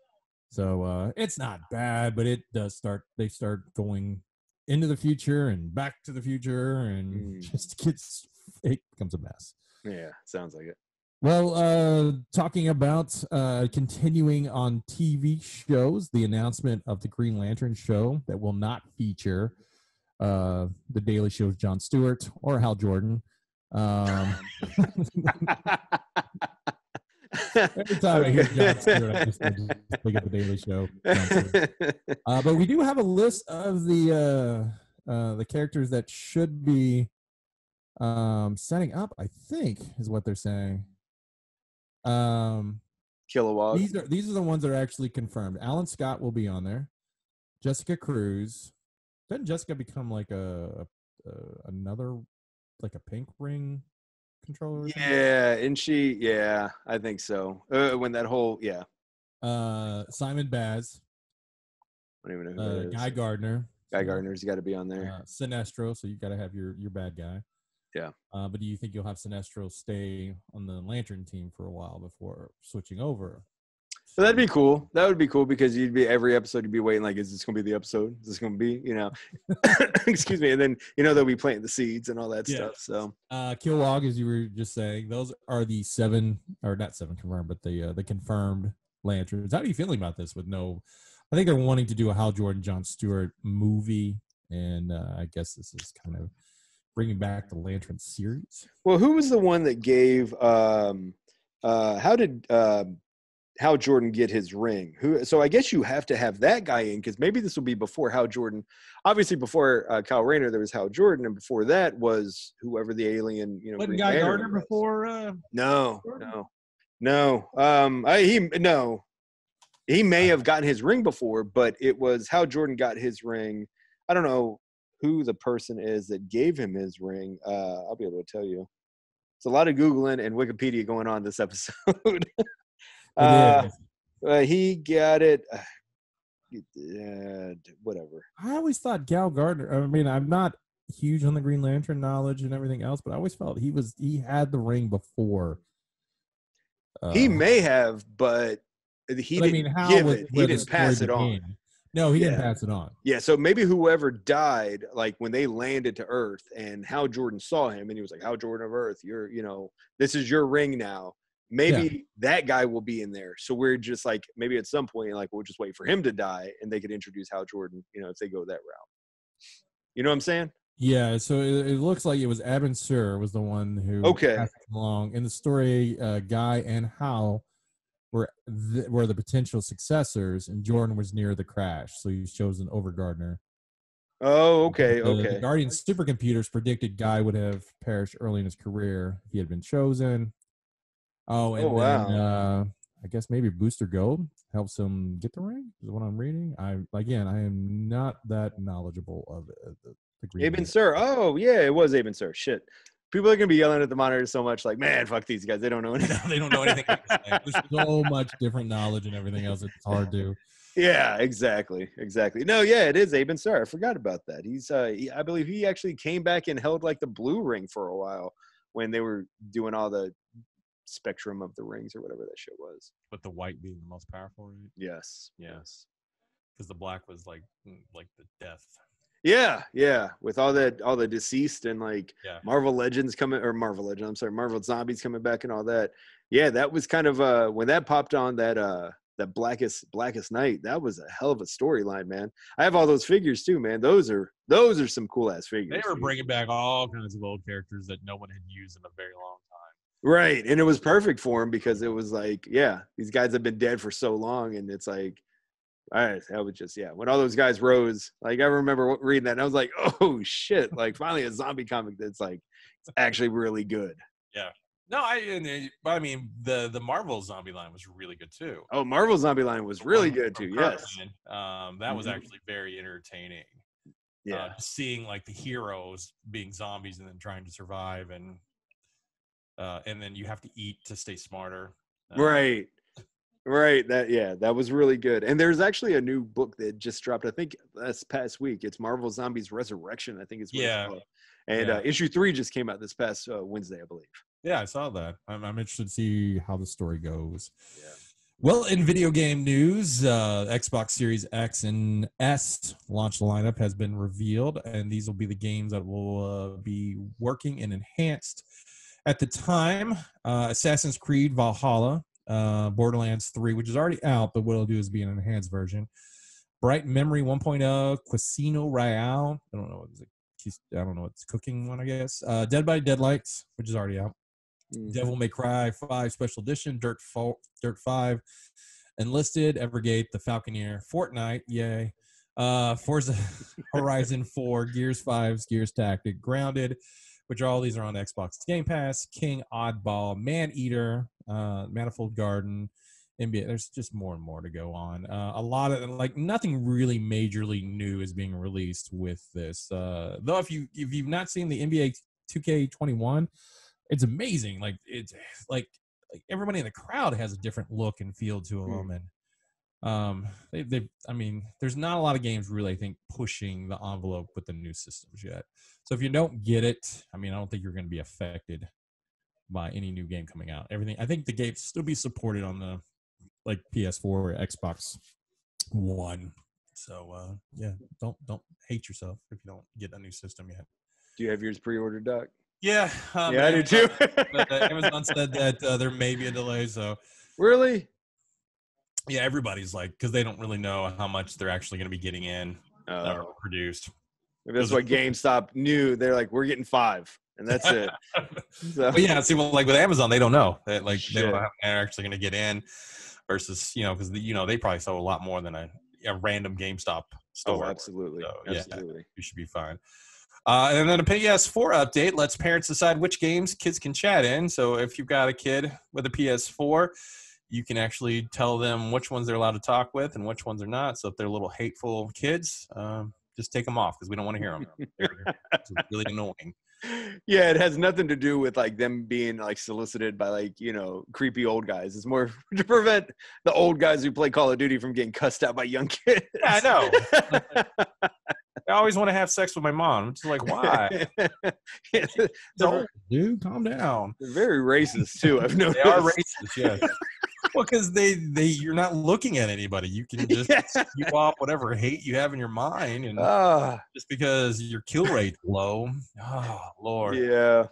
So it's not bad, but it does start. They start going into the future and back to the future, and it becomes a mess. Yeah, sounds like it. Well, talking about continuing on TV shows, the announcement of the Green Lantern show that will not feature the Daily Show's Jon Stewart or Hal Jordan. Every time I hear Jon Stewart, I just think of the Daily Show. But we do have a list of the characters that should be setting up, I think, is what they're saying. Kilowog. These are the ones that are actually confirmed. Alan Scott will be on there. Jessica Cruz. Doesn't Jessica become like another like a pink ring controller? Yeah, and she I think so. When that whole Simon Baz. I don't even know who that is. Guy Gardner. Guy Gardner's got to be on there. Sinestro, so you got to have your bad guy. Yeah. But do you think you'll have Sinestro stay on the Lantern team for a while before switching over? So that'd be cool. That would be cool because every episode you'd be waiting like, is this going to be the episode? Is this going to be, excuse me. And then, they'll be planting the seeds and all that stuff. So Kilowog, as you were just saying, those are the 7, or not 7 confirmed, but the confirmed Lanterns. How are you feeling about this I think they're wanting to do a Hal Jordan, Jon Stewart movie. And I guess this is kind of bringing back the Lantern series. Well, who was the one that gave how did Hal Jordan get his ring? So I guess you have to have that guy in because maybe this will be before Hal Jordan. Obviously, before Kyle Rayner, there was Hal Jordan, and before that was whoever the alien. Wasn't Guy Gardner before? No. He may have gotten his ring before, but it was Hal Jordan got his ring. I don't know who the person is that gave him his ring. I'll be able to tell you. It's a lot of Googling and Wikipedia going on this episode. He got it. Whatever. I always thought Gal Gardner. I mean, I'm not huge on the Green Lantern knowledge and everything else, but I always felt he had the ring before. He may have, but he didn't give it. He didn't pass it on. No, he didn't pass it on. Yeah, so maybe whoever died, like when they landed to Earth and Hal Jordan saw him and he was like, Hal Jordan of Earth, this is your ring now. Maybe that guy will be in there. So we're just like, maybe at some point, like we'll just wait for him to die and they could introduce Hal Jordan, if they go that route. You know what I'm saying? Yeah, so it looks like it was Abin Sur was the one who passed along. In the story, Guy and Hal were the potential successors, and Jordan was near the crash, so he was chosen over Gardner. Oh, okay. The Guardian supercomputers predicted Guy would have perished early in his career if he had been chosen. Oh, and Oh, then wow. I guess maybe Booster Gold helps him get the ring. Is what I'm reading. I am not that knowledgeable of the Green Aben Man. Sur. Oh, yeah, it was Aben Sur. Shit. People are going to be yelling at the monitor so much like, man, fuck these guys. They don't know anything. They don't know anything. There's so much different knowledge and everything else. It's hard to. Yeah, exactly. No, yeah, it is Aben Sur. I forgot about that. I believe he actually came back and held like the blue ring for a while when they were doing all the spectrum of the rings or whatever that shit was. But the white being the most powerful, right? Yes. Yes. Because the black was like the death. Yeah. With all the deceased and like Marvel Legends coming, or Marvel Legends, I'm sorry, Marvel Zombies coming back and all that. Yeah, that was kind of when that popped on that Blackest Night, that was a hell of a storyline, man. I have all those figures too, man. Those are some cool ass figures. They were bringing back all kinds of old characters that no one had used in a very long time. Right, and it was perfect for him because it was like, yeah, these guys have been dead for so long, and it's like, all right, that was just when all those guys rose. Like I remember reading that, and I was like, oh shit! Like finally a zombie comic that's like it's actually really good. Yeah. No, I mean the Marvel zombie line was really good too. Oh, Marvel zombie line was really good too. Yes, that was actually very entertaining. Yeah, seeing like the heroes being zombies and then trying to survive, and then you have to eat to stay smarter. Right. That was really good. And there's actually a new book that just dropped, I think this past week. It's Marvel Zombies Resurrection, I think is what it's called. And issue 3 just came out this past Wednesday, I believe. Yeah, I saw that. I'm interested to see how the story goes. Yeah. Well, in video game news, Xbox Series X and S launch lineup has been revealed, and these will be the games that will be working and enhanced at the time. Assassin's Creed Valhalla, Borderlands 3, which is already out, but what it'll do is be an enhanced version. Bright Memory 1.0, Casino Royale. I don't know it's cooking one, I guess. Dead by Daylight, which is already out. Devil May Cry 5 Special Edition, Dirt 5, Enlisted, Evergate, The Falconeer, Fortnite, yay. Forza Horizon 4, Gears 5, Gears Tactic, Grounded, which all these are on Xbox Game Pass, King, Oddball, Man-Eater, Manifold Garden, NBA. There's just more and more to go on. A lot of nothing really majorly new is being released with this. Though if you've not seen the NBA 2K21, it's amazing. Like it's like everybody in the crowd has a different look and feel to them, and I mean, there's not a lot of games really, I think, pushing the envelope with the new systems yet. So if you don't get it, I mean, I don't think you're going to be affected by any new game coming out. Everything, I think the game still be supported on the PS4 or Xbox One. So don't hate yourself if you don't get a new system yet. Do you have yours pre-ordered, Doc? Yeah, I do too. Amazon said that there may be a delay. So really, yeah, everybody's because they don't really know how much they're actually going to be getting in or produced. Maybe that's why GameStop knew. They're like, we're getting 5, and that's it. So. But yeah, see, with Amazon, they don't know that they don't know how they're actually going to get in versus because they probably sell a lot more than a random GameStop store. Oh, absolutely, so, absolutely. Yeah, you should be fine. And then a PS4 update lets parents decide which games kids can chat in. So if you've got a kid with a PS4, you can actually tell them which ones they're allowed to talk with and which ones are not. So if they're little hateful kids, just take them off because we don't want to hear them. They're really annoying. Yeah, it has nothing to do with them being solicited by creepy old guys. It's more to prevent the old guys who play Call of Duty from getting cussed out by young kids. Yeah, I know. I always want to have sex with my mom. It's why? Don't, dude, calm down. They're very racist too. I've noticed. They are racist, yeah. Well, because you're not looking at anybody. You can just spew off whatever hate you have in your mind, and just because your kill rate's low. Oh Lord. Yeah.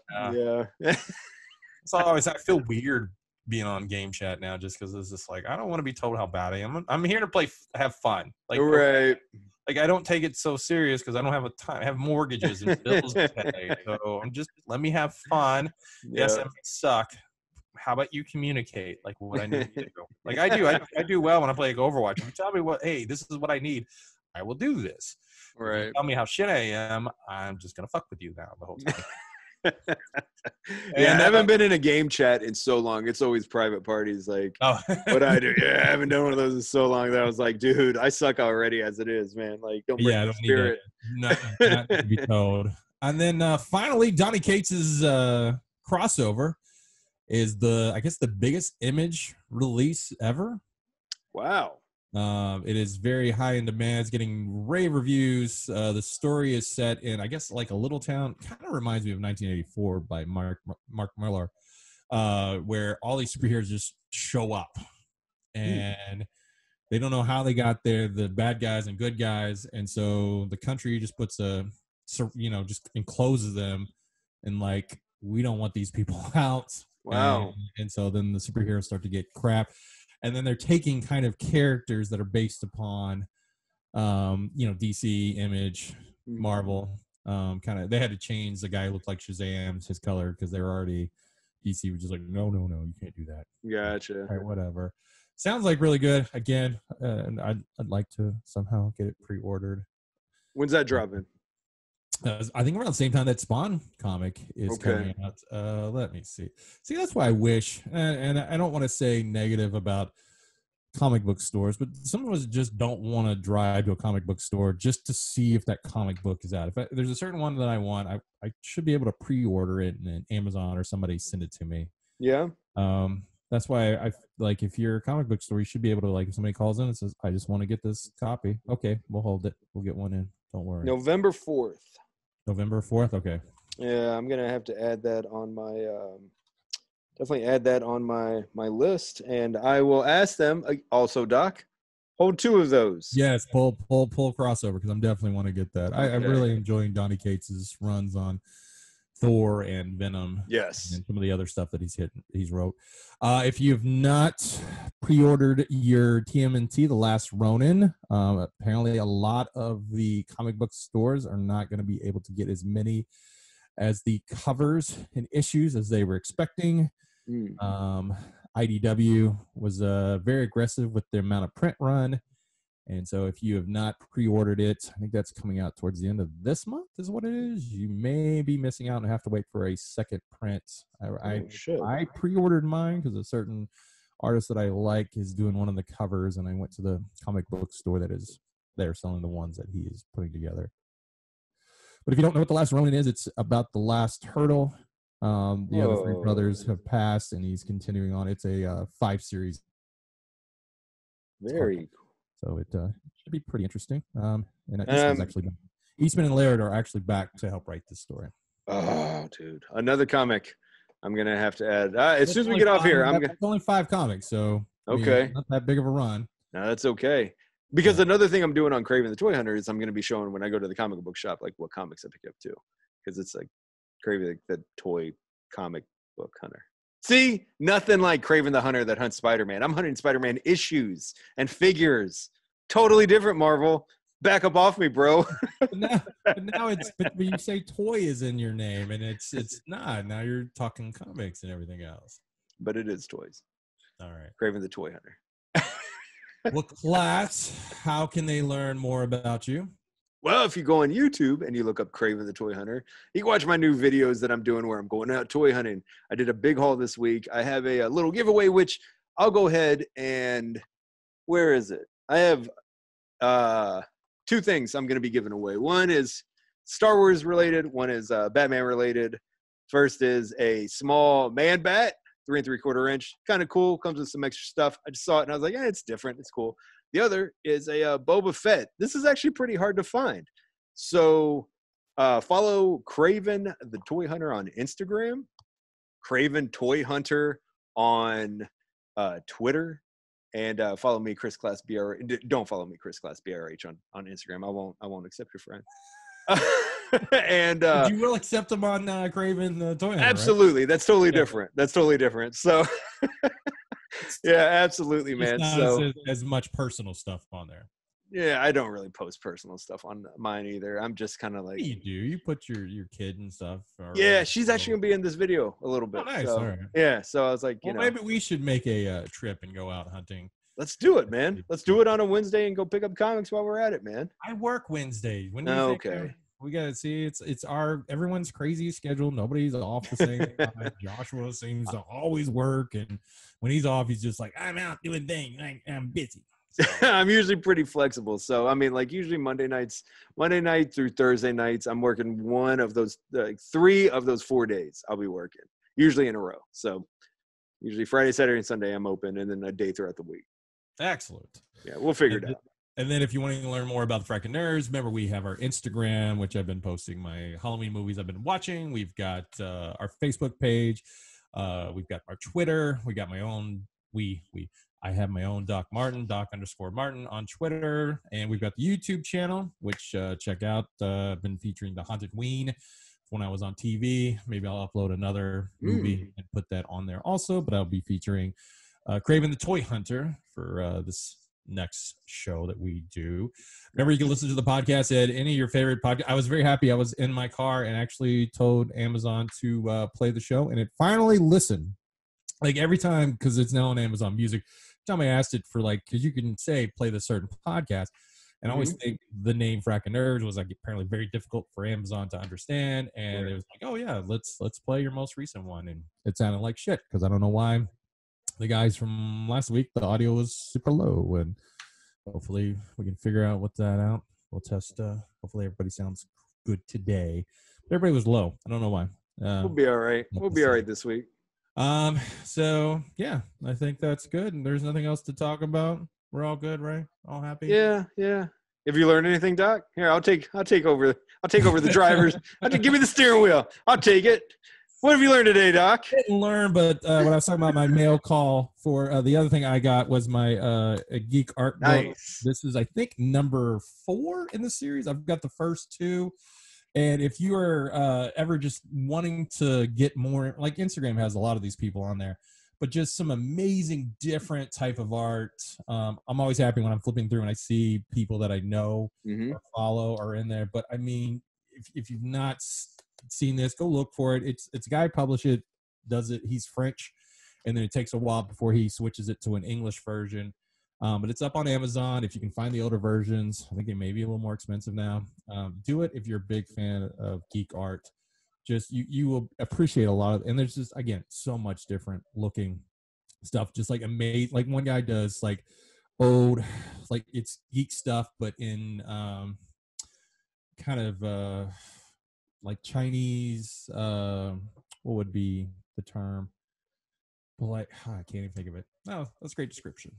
So I feel weird being on game chat now, just because it's just I don't want to be told how bad I am. I'm here to have fun. Right. I don't take it so serious because I don't have I have mortgages and bills to pay. So let me have fun. Yeah. Yes, I may suck. How about you communicate what I need to do? I do well when I play Overwatch. If you tell me hey, this is what I need, I will do this. Right. If you tell me how shit I am, I'm just gonna fuck with you now the whole time. Yeah, I haven't been in a game chat in so long. It's always private parties. Like, what I do? Yeah, I haven't done one of those in so long that I was like, dude, I suck already as it is, man. Like, don't break the spirit. Not to be told. And then finally, Donny Cates' crossover is I guess the biggest Image release ever. Wow. It is very high in demand. It's getting rave reviews. The story is set in, I guess, like a little town. Kind of reminds me of 1984 by Mark Millar, where all these superheroes just show up, and they don't know how they got there. The bad guys and good guys, and so the country just puts just encloses them, and like, we don't want these people out. Wow. And so then the superheroes start to get crap. And then they're taking kind of characters that are based upon, DC, Image, Marvel. They had to change the guy who looked like Shazam, his color, because they were already, DC was just like, no, you can't do that. Gotcha. All right, whatever. Sounds like really good. Again, and I'd like to somehow get it pre-ordered. When's that dropping? I think around the same time that Spawn comic is coming out. Let me see. See, that's why I wish, and I don't want to say negative about comic book stores, but some of us just don't want to drive to a comic book store just to see if that comic book is out. If there's a certain one that I want, I should be able to pre-order it and Amazon or somebody send it to me. Yeah. That's why I like, if you're a comic book store, you should be able to, like, if somebody calls in and says, I just want to get this copy. Okay, we'll hold it. We'll get one in. Don't worry. November 4th. November 4th? Okay. Yeah, I'm going to have to add that on my definitely add that on my list, and I will ask them also, Doc, hold 2 of those. Yes, pull crossover, because I'm definitely want to get that. Okay. I'm really enjoying Donny Cates' runs on Thor and Venom. Yes. And some of the other stuff that he's wrote. If you have not pre-ordered your TMNT, The Last Ronin, apparently a lot of the comic book stores are not going to be able to get as many as the covers and issues as they were expecting. IDW was very aggressive with the amount of print run. And so if you have not pre-ordered it, I think that's coming out towards the end of this month is what it is. You may be missing out and have to wait for a second print. I pre-ordered mine because a certain artist that I like is doing one of the covers, and I went to the comic book store they're selling the ones that he is putting together. But if you don't know what The Last Ronin is, it's about the last hurdle. The other 3 brothers have passed, and he's continuing on. It's a 5-series. Very cool. So it should be pretty interesting. And Eastman and Laird are actually back to help write this story. Oh, dude. Another comic I'm going to have to add. As soon as we get off here, it's only 5 comics, so okay. Not that big of a run. No, that's okay. Because another thing I'm doing on Kraven the Toy Hunter is I'm going to be showing when I go to the comic book shop, like, what comics I pick up too. Because it's like Kraven the toy comic book hunter. See, nothing like Kraven the Hunter that hunts Spider-Man. I'm hunting Spider-Man issues and figures. Totally different, Marvel. Back up off me, bro. but now but when you say toy is in your name, and it's not. Now you're talking comics and everything else. But it is toys. All right. Kraven the Toy Hunter. Well, class, how can they learn more about you? Well, if you go on YouTube and you look up Kraven the Toy Hunter, you can watch my new videos that I'm doing where I'm going out toy hunting. I did a big haul this week. I have a little giveaway, which I'll go ahead and where is it? I have 2 things I'm going to be giving away. One is Star Wars related. One is Batman related. First is a small man bat, 3 3/4 inch. Kind of cool. Comes with some extra stuff. I just saw it and I was like, yeah, it's different. It's cool. The other is a Boba Fett. This is actually pretty hard to find. So follow Kraven the Toy Hunter on Instagram, Kraven Toy Hunter on Twitter, and follow me, Chris Class BR. Don't follow me, Chris Class BRH on Instagram. I won't accept your friend. And you will accept them on Kraven the Toy Hunter. Absolutely, right? That's totally different. That's totally different. So. Yeah, absolutely, man. So as much personal stuff on there. Yeah, I don't really post personal stuff on mine either. I'm just kind of like you do. You put your kid and stuff. Yeah, she's actually gonna be in this video a little bit. Oh, nice. So, all right. Yeah, so I was like, you know, maybe we should make a trip and go out hunting. Let's do it, man. Let's do it on a Wednesday and go pick up comics while we're at it, man. I work Wednesday. Okay. We gotta see. It's our everyone's crazy schedule. Nobody's off the same time. Joshua seems to always work, and when he's off, he's just like, I'm out doing things. I'm busy. So. I'm usually pretty flexible. So I mean, like usually Monday night through Thursday nights, I'm working one of those, 3 of those 4 days. I'll be working usually in a row. So usually Friday, Saturday, and Sunday I'm open, and then a day throughout the week. Excellent. Yeah, we'll figure it out. And then if you want to learn more about the Frakkin Nerds, remember we have our Instagram, which I've been posting my Halloween movies I've been watching. We've got our Facebook page. We've got our Twitter. We got my own, I have my own Doc Martin on Twitter. And we've got the YouTube channel, which check out. I've been featuring The Haunted Ween when I was on TV. Maybe I'll upload another movie and put that on there also. But I'll be featuring Craven the Toy Hunter for this next show that we do. Remember, you can listen to the podcast at any of your favorite podcast. I was very happy. I was in my car and actually told Amazon to play the show, and it finally listened. Like every time, because it's now on Amazon Music. Every time I asked it for because you can say play the certain podcast, and I always think the name Frakkin Nerds was like apparently very difficult for Amazon to understand, and it was like, oh yeah, let's play your most recent one, and it sounded like shit because I don't know why. The guys from last week, the audio was super low, and hopefully we can figure out what's that out. We'll test. Hopefully everybody sounds good today. But everybody was low. I don't know why. We'll be all right. We'll be all right this week. So yeah, I think that's good. And there's nothing else to talk about. We're all good, right? All happy. Yeah. If you learned anything, Doc, here I'll take over the drivers. Give me the steering wheel. I'll take it. What have you learned today, Doc? I didn't learn, but when I was talking about my mail call for the other thing I got was my geek art book. Nice. This is, I think, number 4 in the series. I've got the first 2. And if you are ever just wanting to get more, like Instagram has a lot of these people on there, but just some amazing different type of art. I'm always happy when I'm flipping through and I see people that I know or follow are in there. But I mean, if you've not seen this, go look for it. It's a guy published it, does it. He's French, and then it takes a while before he switches it to an English version. But it's up on Amazon. If you can find the older versions, I think they may be a little more expensive now. Do it if you're a big fan of geek art. Just you will appreciate a lot of, and there's just again so much different looking stuff. Just like amazing. Like one guy does like old, like it's geek stuff, but in kind of like Chinese. What would be the term? Like I can't even think of it. No, that's a great description.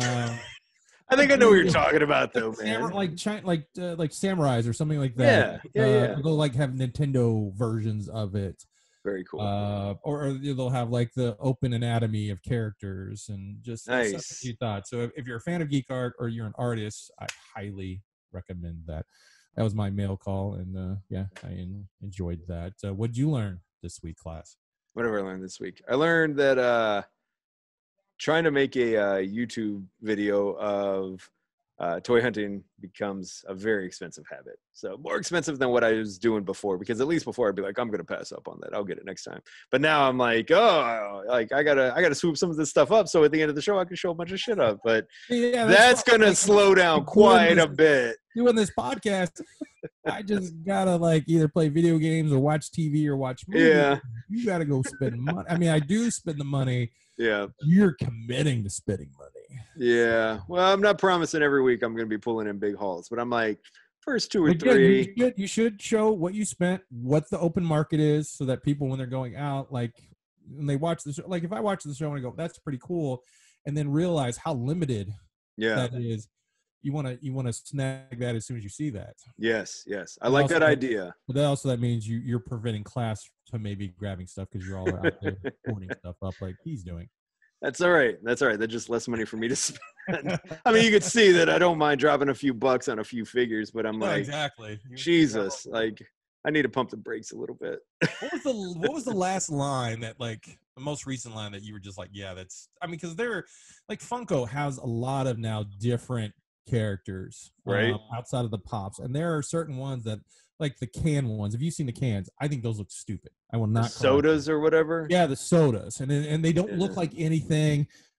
I think I know what you're talking about, though, man. Like samurais or something like that. Yeah. They'll like have Nintendo versions of it. Very cool. Or they'll have like the open anatomy of characters and just nice. You thought. So if you're a fan of geek art or you're an artist, I highly recommend that. That was my mail call, and I enjoyed that. What did you learn this week, class? What did I learn this week? I learned that trying to make a YouTube video of toy hunting becomes a very expensive habit. So more expensive than what I was doing before, because at least before I'd be like, I'm going to pass up on that. I'll get it next time. But now I'm like, I gotta swoop some of this stuff up. So at the end of the show, I can show a bunch of shit up, but that's going to slow down quite a bit. Doing this podcast, I just gotta either play video games or watch TV or watch movies. Yeah. You gotta go spend money. I mean, I do spend the money. Yeah. You're committing to spending money. Yeah. Well, I'm not promising every week I'm going to be pulling in big hauls, but I'm like, first 2 or 3. You should show what you spent, what the open market is, so that people, when they're going out, when they watch the show, if I watch the show and I go, that's pretty cool, and then realize how limited that is. You want to snag that as soon as you see that. Yes. I like that idea. But that means you're preventing class from maybe grabbing stuff because you're all out there hoarding stuff up like he's doing. That's all right. That's just less money for me to spend. I mean, you could see that I don't mind dropping a few bucks on a few figures, but I'm like, exactly. Jesus, I need to pump the brakes a little bit. What was the last line that the most recent line that you were just like, yeah, that's, I mean, because they're Funko has a lot of now different characters outside of the pops, and there are certain ones that the can ones. Have you seen the cans? I think those look stupid. I will not. The sodas or whatever. Yeah, the sodas, and they don't look like anything.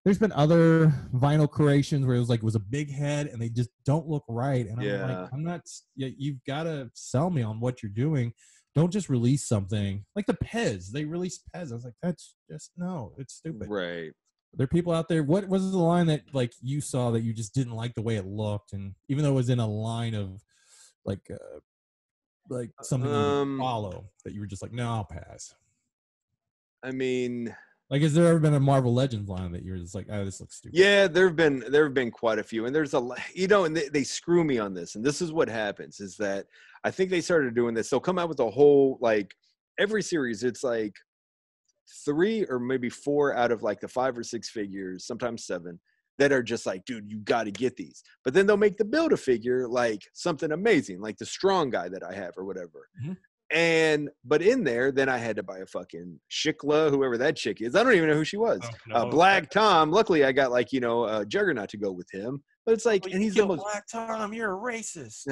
there's been other vinyl creations where it was a big head and they just don't look right. And I'm like, I'm not. You've got to sell me on what you're doing. Don't just release something like the Pez. They released Pez. I was like, that's just no, it's stupid. Right. There are people out there. What was the line that like you saw that you just didn't like the way it looked, and even though it was in a line of like something you follow that you were just like, no, I'll pass. I mean, like, has there ever been a Marvel Legends line that you're just like, oh, this looks stupid? Yeah, there have been quite a few, and there's and they screw me on this, and this is what happens is that I think they started doing this. They'll come out with a whole like every series. It's like 3 or maybe 4 out of like the 5 or 6 figures, sometimes 7, that are just like, dude, you got to get these. But then they'll make the Build-A-Figure like something amazing, like the strong guy that I have or whatever. But in there, then I had to buy a fucking Shikla, whoever that chick is. I don't even know who she was. Black Tom. Luckily, I got like Juggernaut to go with him. But it's like, and he's the most Black Tom. You're a racist.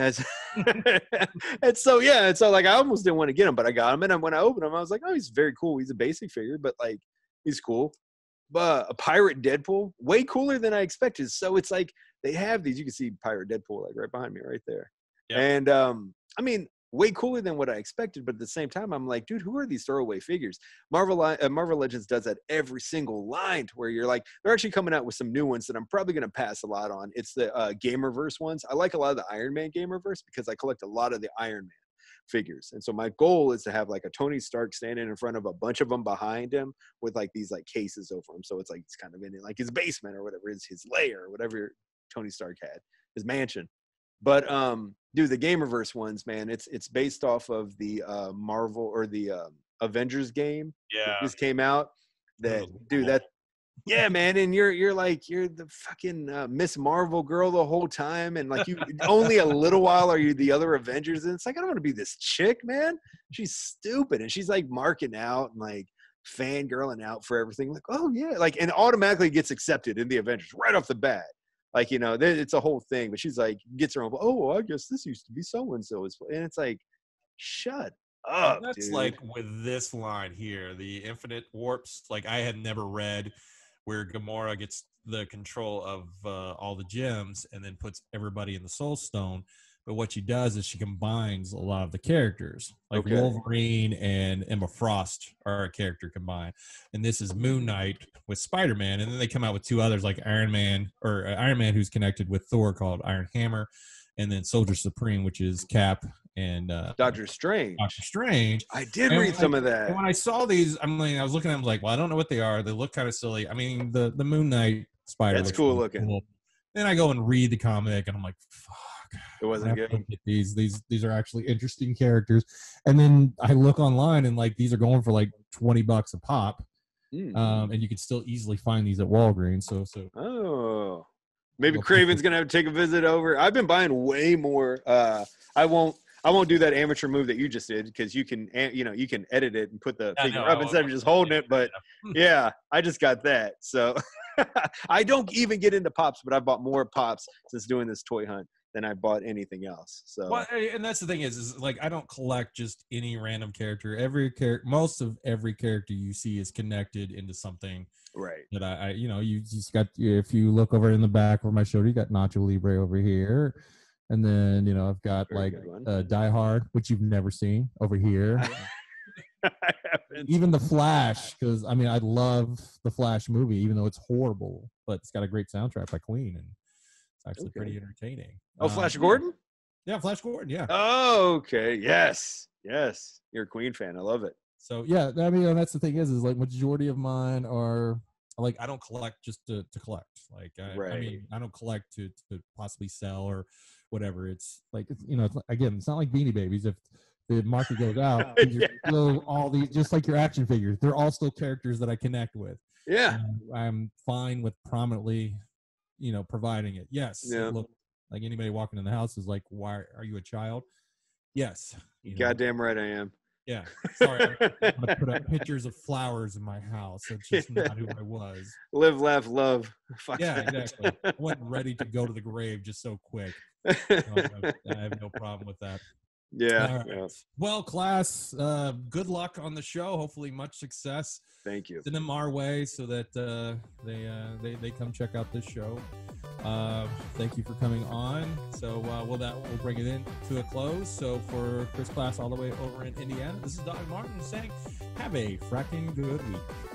And so and so like I almost didn't want to get him, but I got him. And when I opened him, I was like, oh, he's very cool. He's a basic figure, but like he's cool. But a Pirate Deadpool, way cooler than I expected. So it's like they have these. You can see Pirate Deadpool like right behind me, right there. Yep. And I mean, way cooler than what I expected. But at the same time, I'm like, dude, who are these throwaway figures? Marvel Legends does that every single line to where you're like, they're actually coming out with some new ones that I'm probably going to pass a lot on. It's the Gamerverse ones. I like a lot of the Iron Man Gamerverse because I collect a lot of the Iron Man figures. And so my goal is to have like a Tony Stark standing in front of a bunch of them behind him with like these like cases over him. So it's like, it's kind of in like his basement or whatever is his lair or whatever Tony Stark had, his mansion. But dude, the Gamerverse ones, man, it's based off of the Marvel or the Avengers game. Yeah, that just came out. That dude, that yeah, man, and you're the fucking Miss Marvel girl the whole time, and like you only a little while are you the other Avengers, and it's like I don't want to be this chick, man. She's stupid, and she's like marking out and like fangirling out for everything. Like, oh yeah, like and automatically gets accepted in the Avengers right off the bat. Like, it's a whole thing, but she's like, gets her own, oh, I guess this used to be so-and-so. And it's like, shut up, that's dude. like with this line here, the Infinite Warps, like I had never read where Gamora gets the control of all the gems and then puts everybody in the Soul Stone. But what she does is she combines a lot of the characters. Like Wolverine and Emma Frost are a character combined. And this is Moon Knight with Spider-Man. And then they come out with 2 others like Iron Man who's connected with Thor called Iron Hammer. And then Soldier Supreme, which is Cap and Doctor Strange. I did read some of that. And when I saw these, I was looking at them like, well, I don't know what they are. They look kind of silly. I mean, the Moon Knight spider. That's cool looking. Cool. Then I go and read the comic and I'm like, fuck. It wasn't good. These are actually interesting characters. And then I look online and like these are going for like $20 a pop. And you can still easily find these at Walgreens. So maybe Craven's gonna have to take a visit over. I've been buying way more. I won't do that amateur move that you just did because you can edit it and put the figure up instead of just holding it. But yeah, I just got that. So I don't even get into pops, but I bought more pops since doing this toy hunt than I bought anything else. So well, and that's the thing is like I don't collect just any random character. Most of every character you see is connected into something. Right. That you just got, if you look over in the back of my shoulder, you got Nacho Libre over here. And then, I've got like Die Hard, which you've never seen over here. Even the Flash, because I love the Flash movie, even though it's horrible, but it's got a great soundtrack by Queen, and it's actually pretty entertaining. Oh, Flash Gordon? Yeah, Flash Gordon. Yeah. Oh, okay. Yes. You're a Queen fan. I love it. So yeah, that's the thing is like majority of mine are like I don't collect just to collect. Like I don't collect to possibly sell or whatever. It's like it's not like Beanie Babies. If the market goes out, you're still all these, just like your action figures. They're all still characters that I connect with. Yeah, I'm fine with prominently, providing it. Yes, look, like anybody walking in the house is like, "Why are you a child?" Yes, goddamn right I am. Yeah, sorry, I'm gonna put up pictures of flowers in my house. That's just not who I was. Live, laugh, love. Fuck that. Exactly. I wasn't ready to go to the grave just so quick. I have no problem with that. Yeah, All right. yeah. Well, class, good luck on the show. Hopefully, much success. Thank you. Send them our way so that they come check out this show. Thank you for coming on. So we'll bring it in to a close. So for Chris Class all the way over in Indiana, this is Donny Martin saying, have a fracking good week.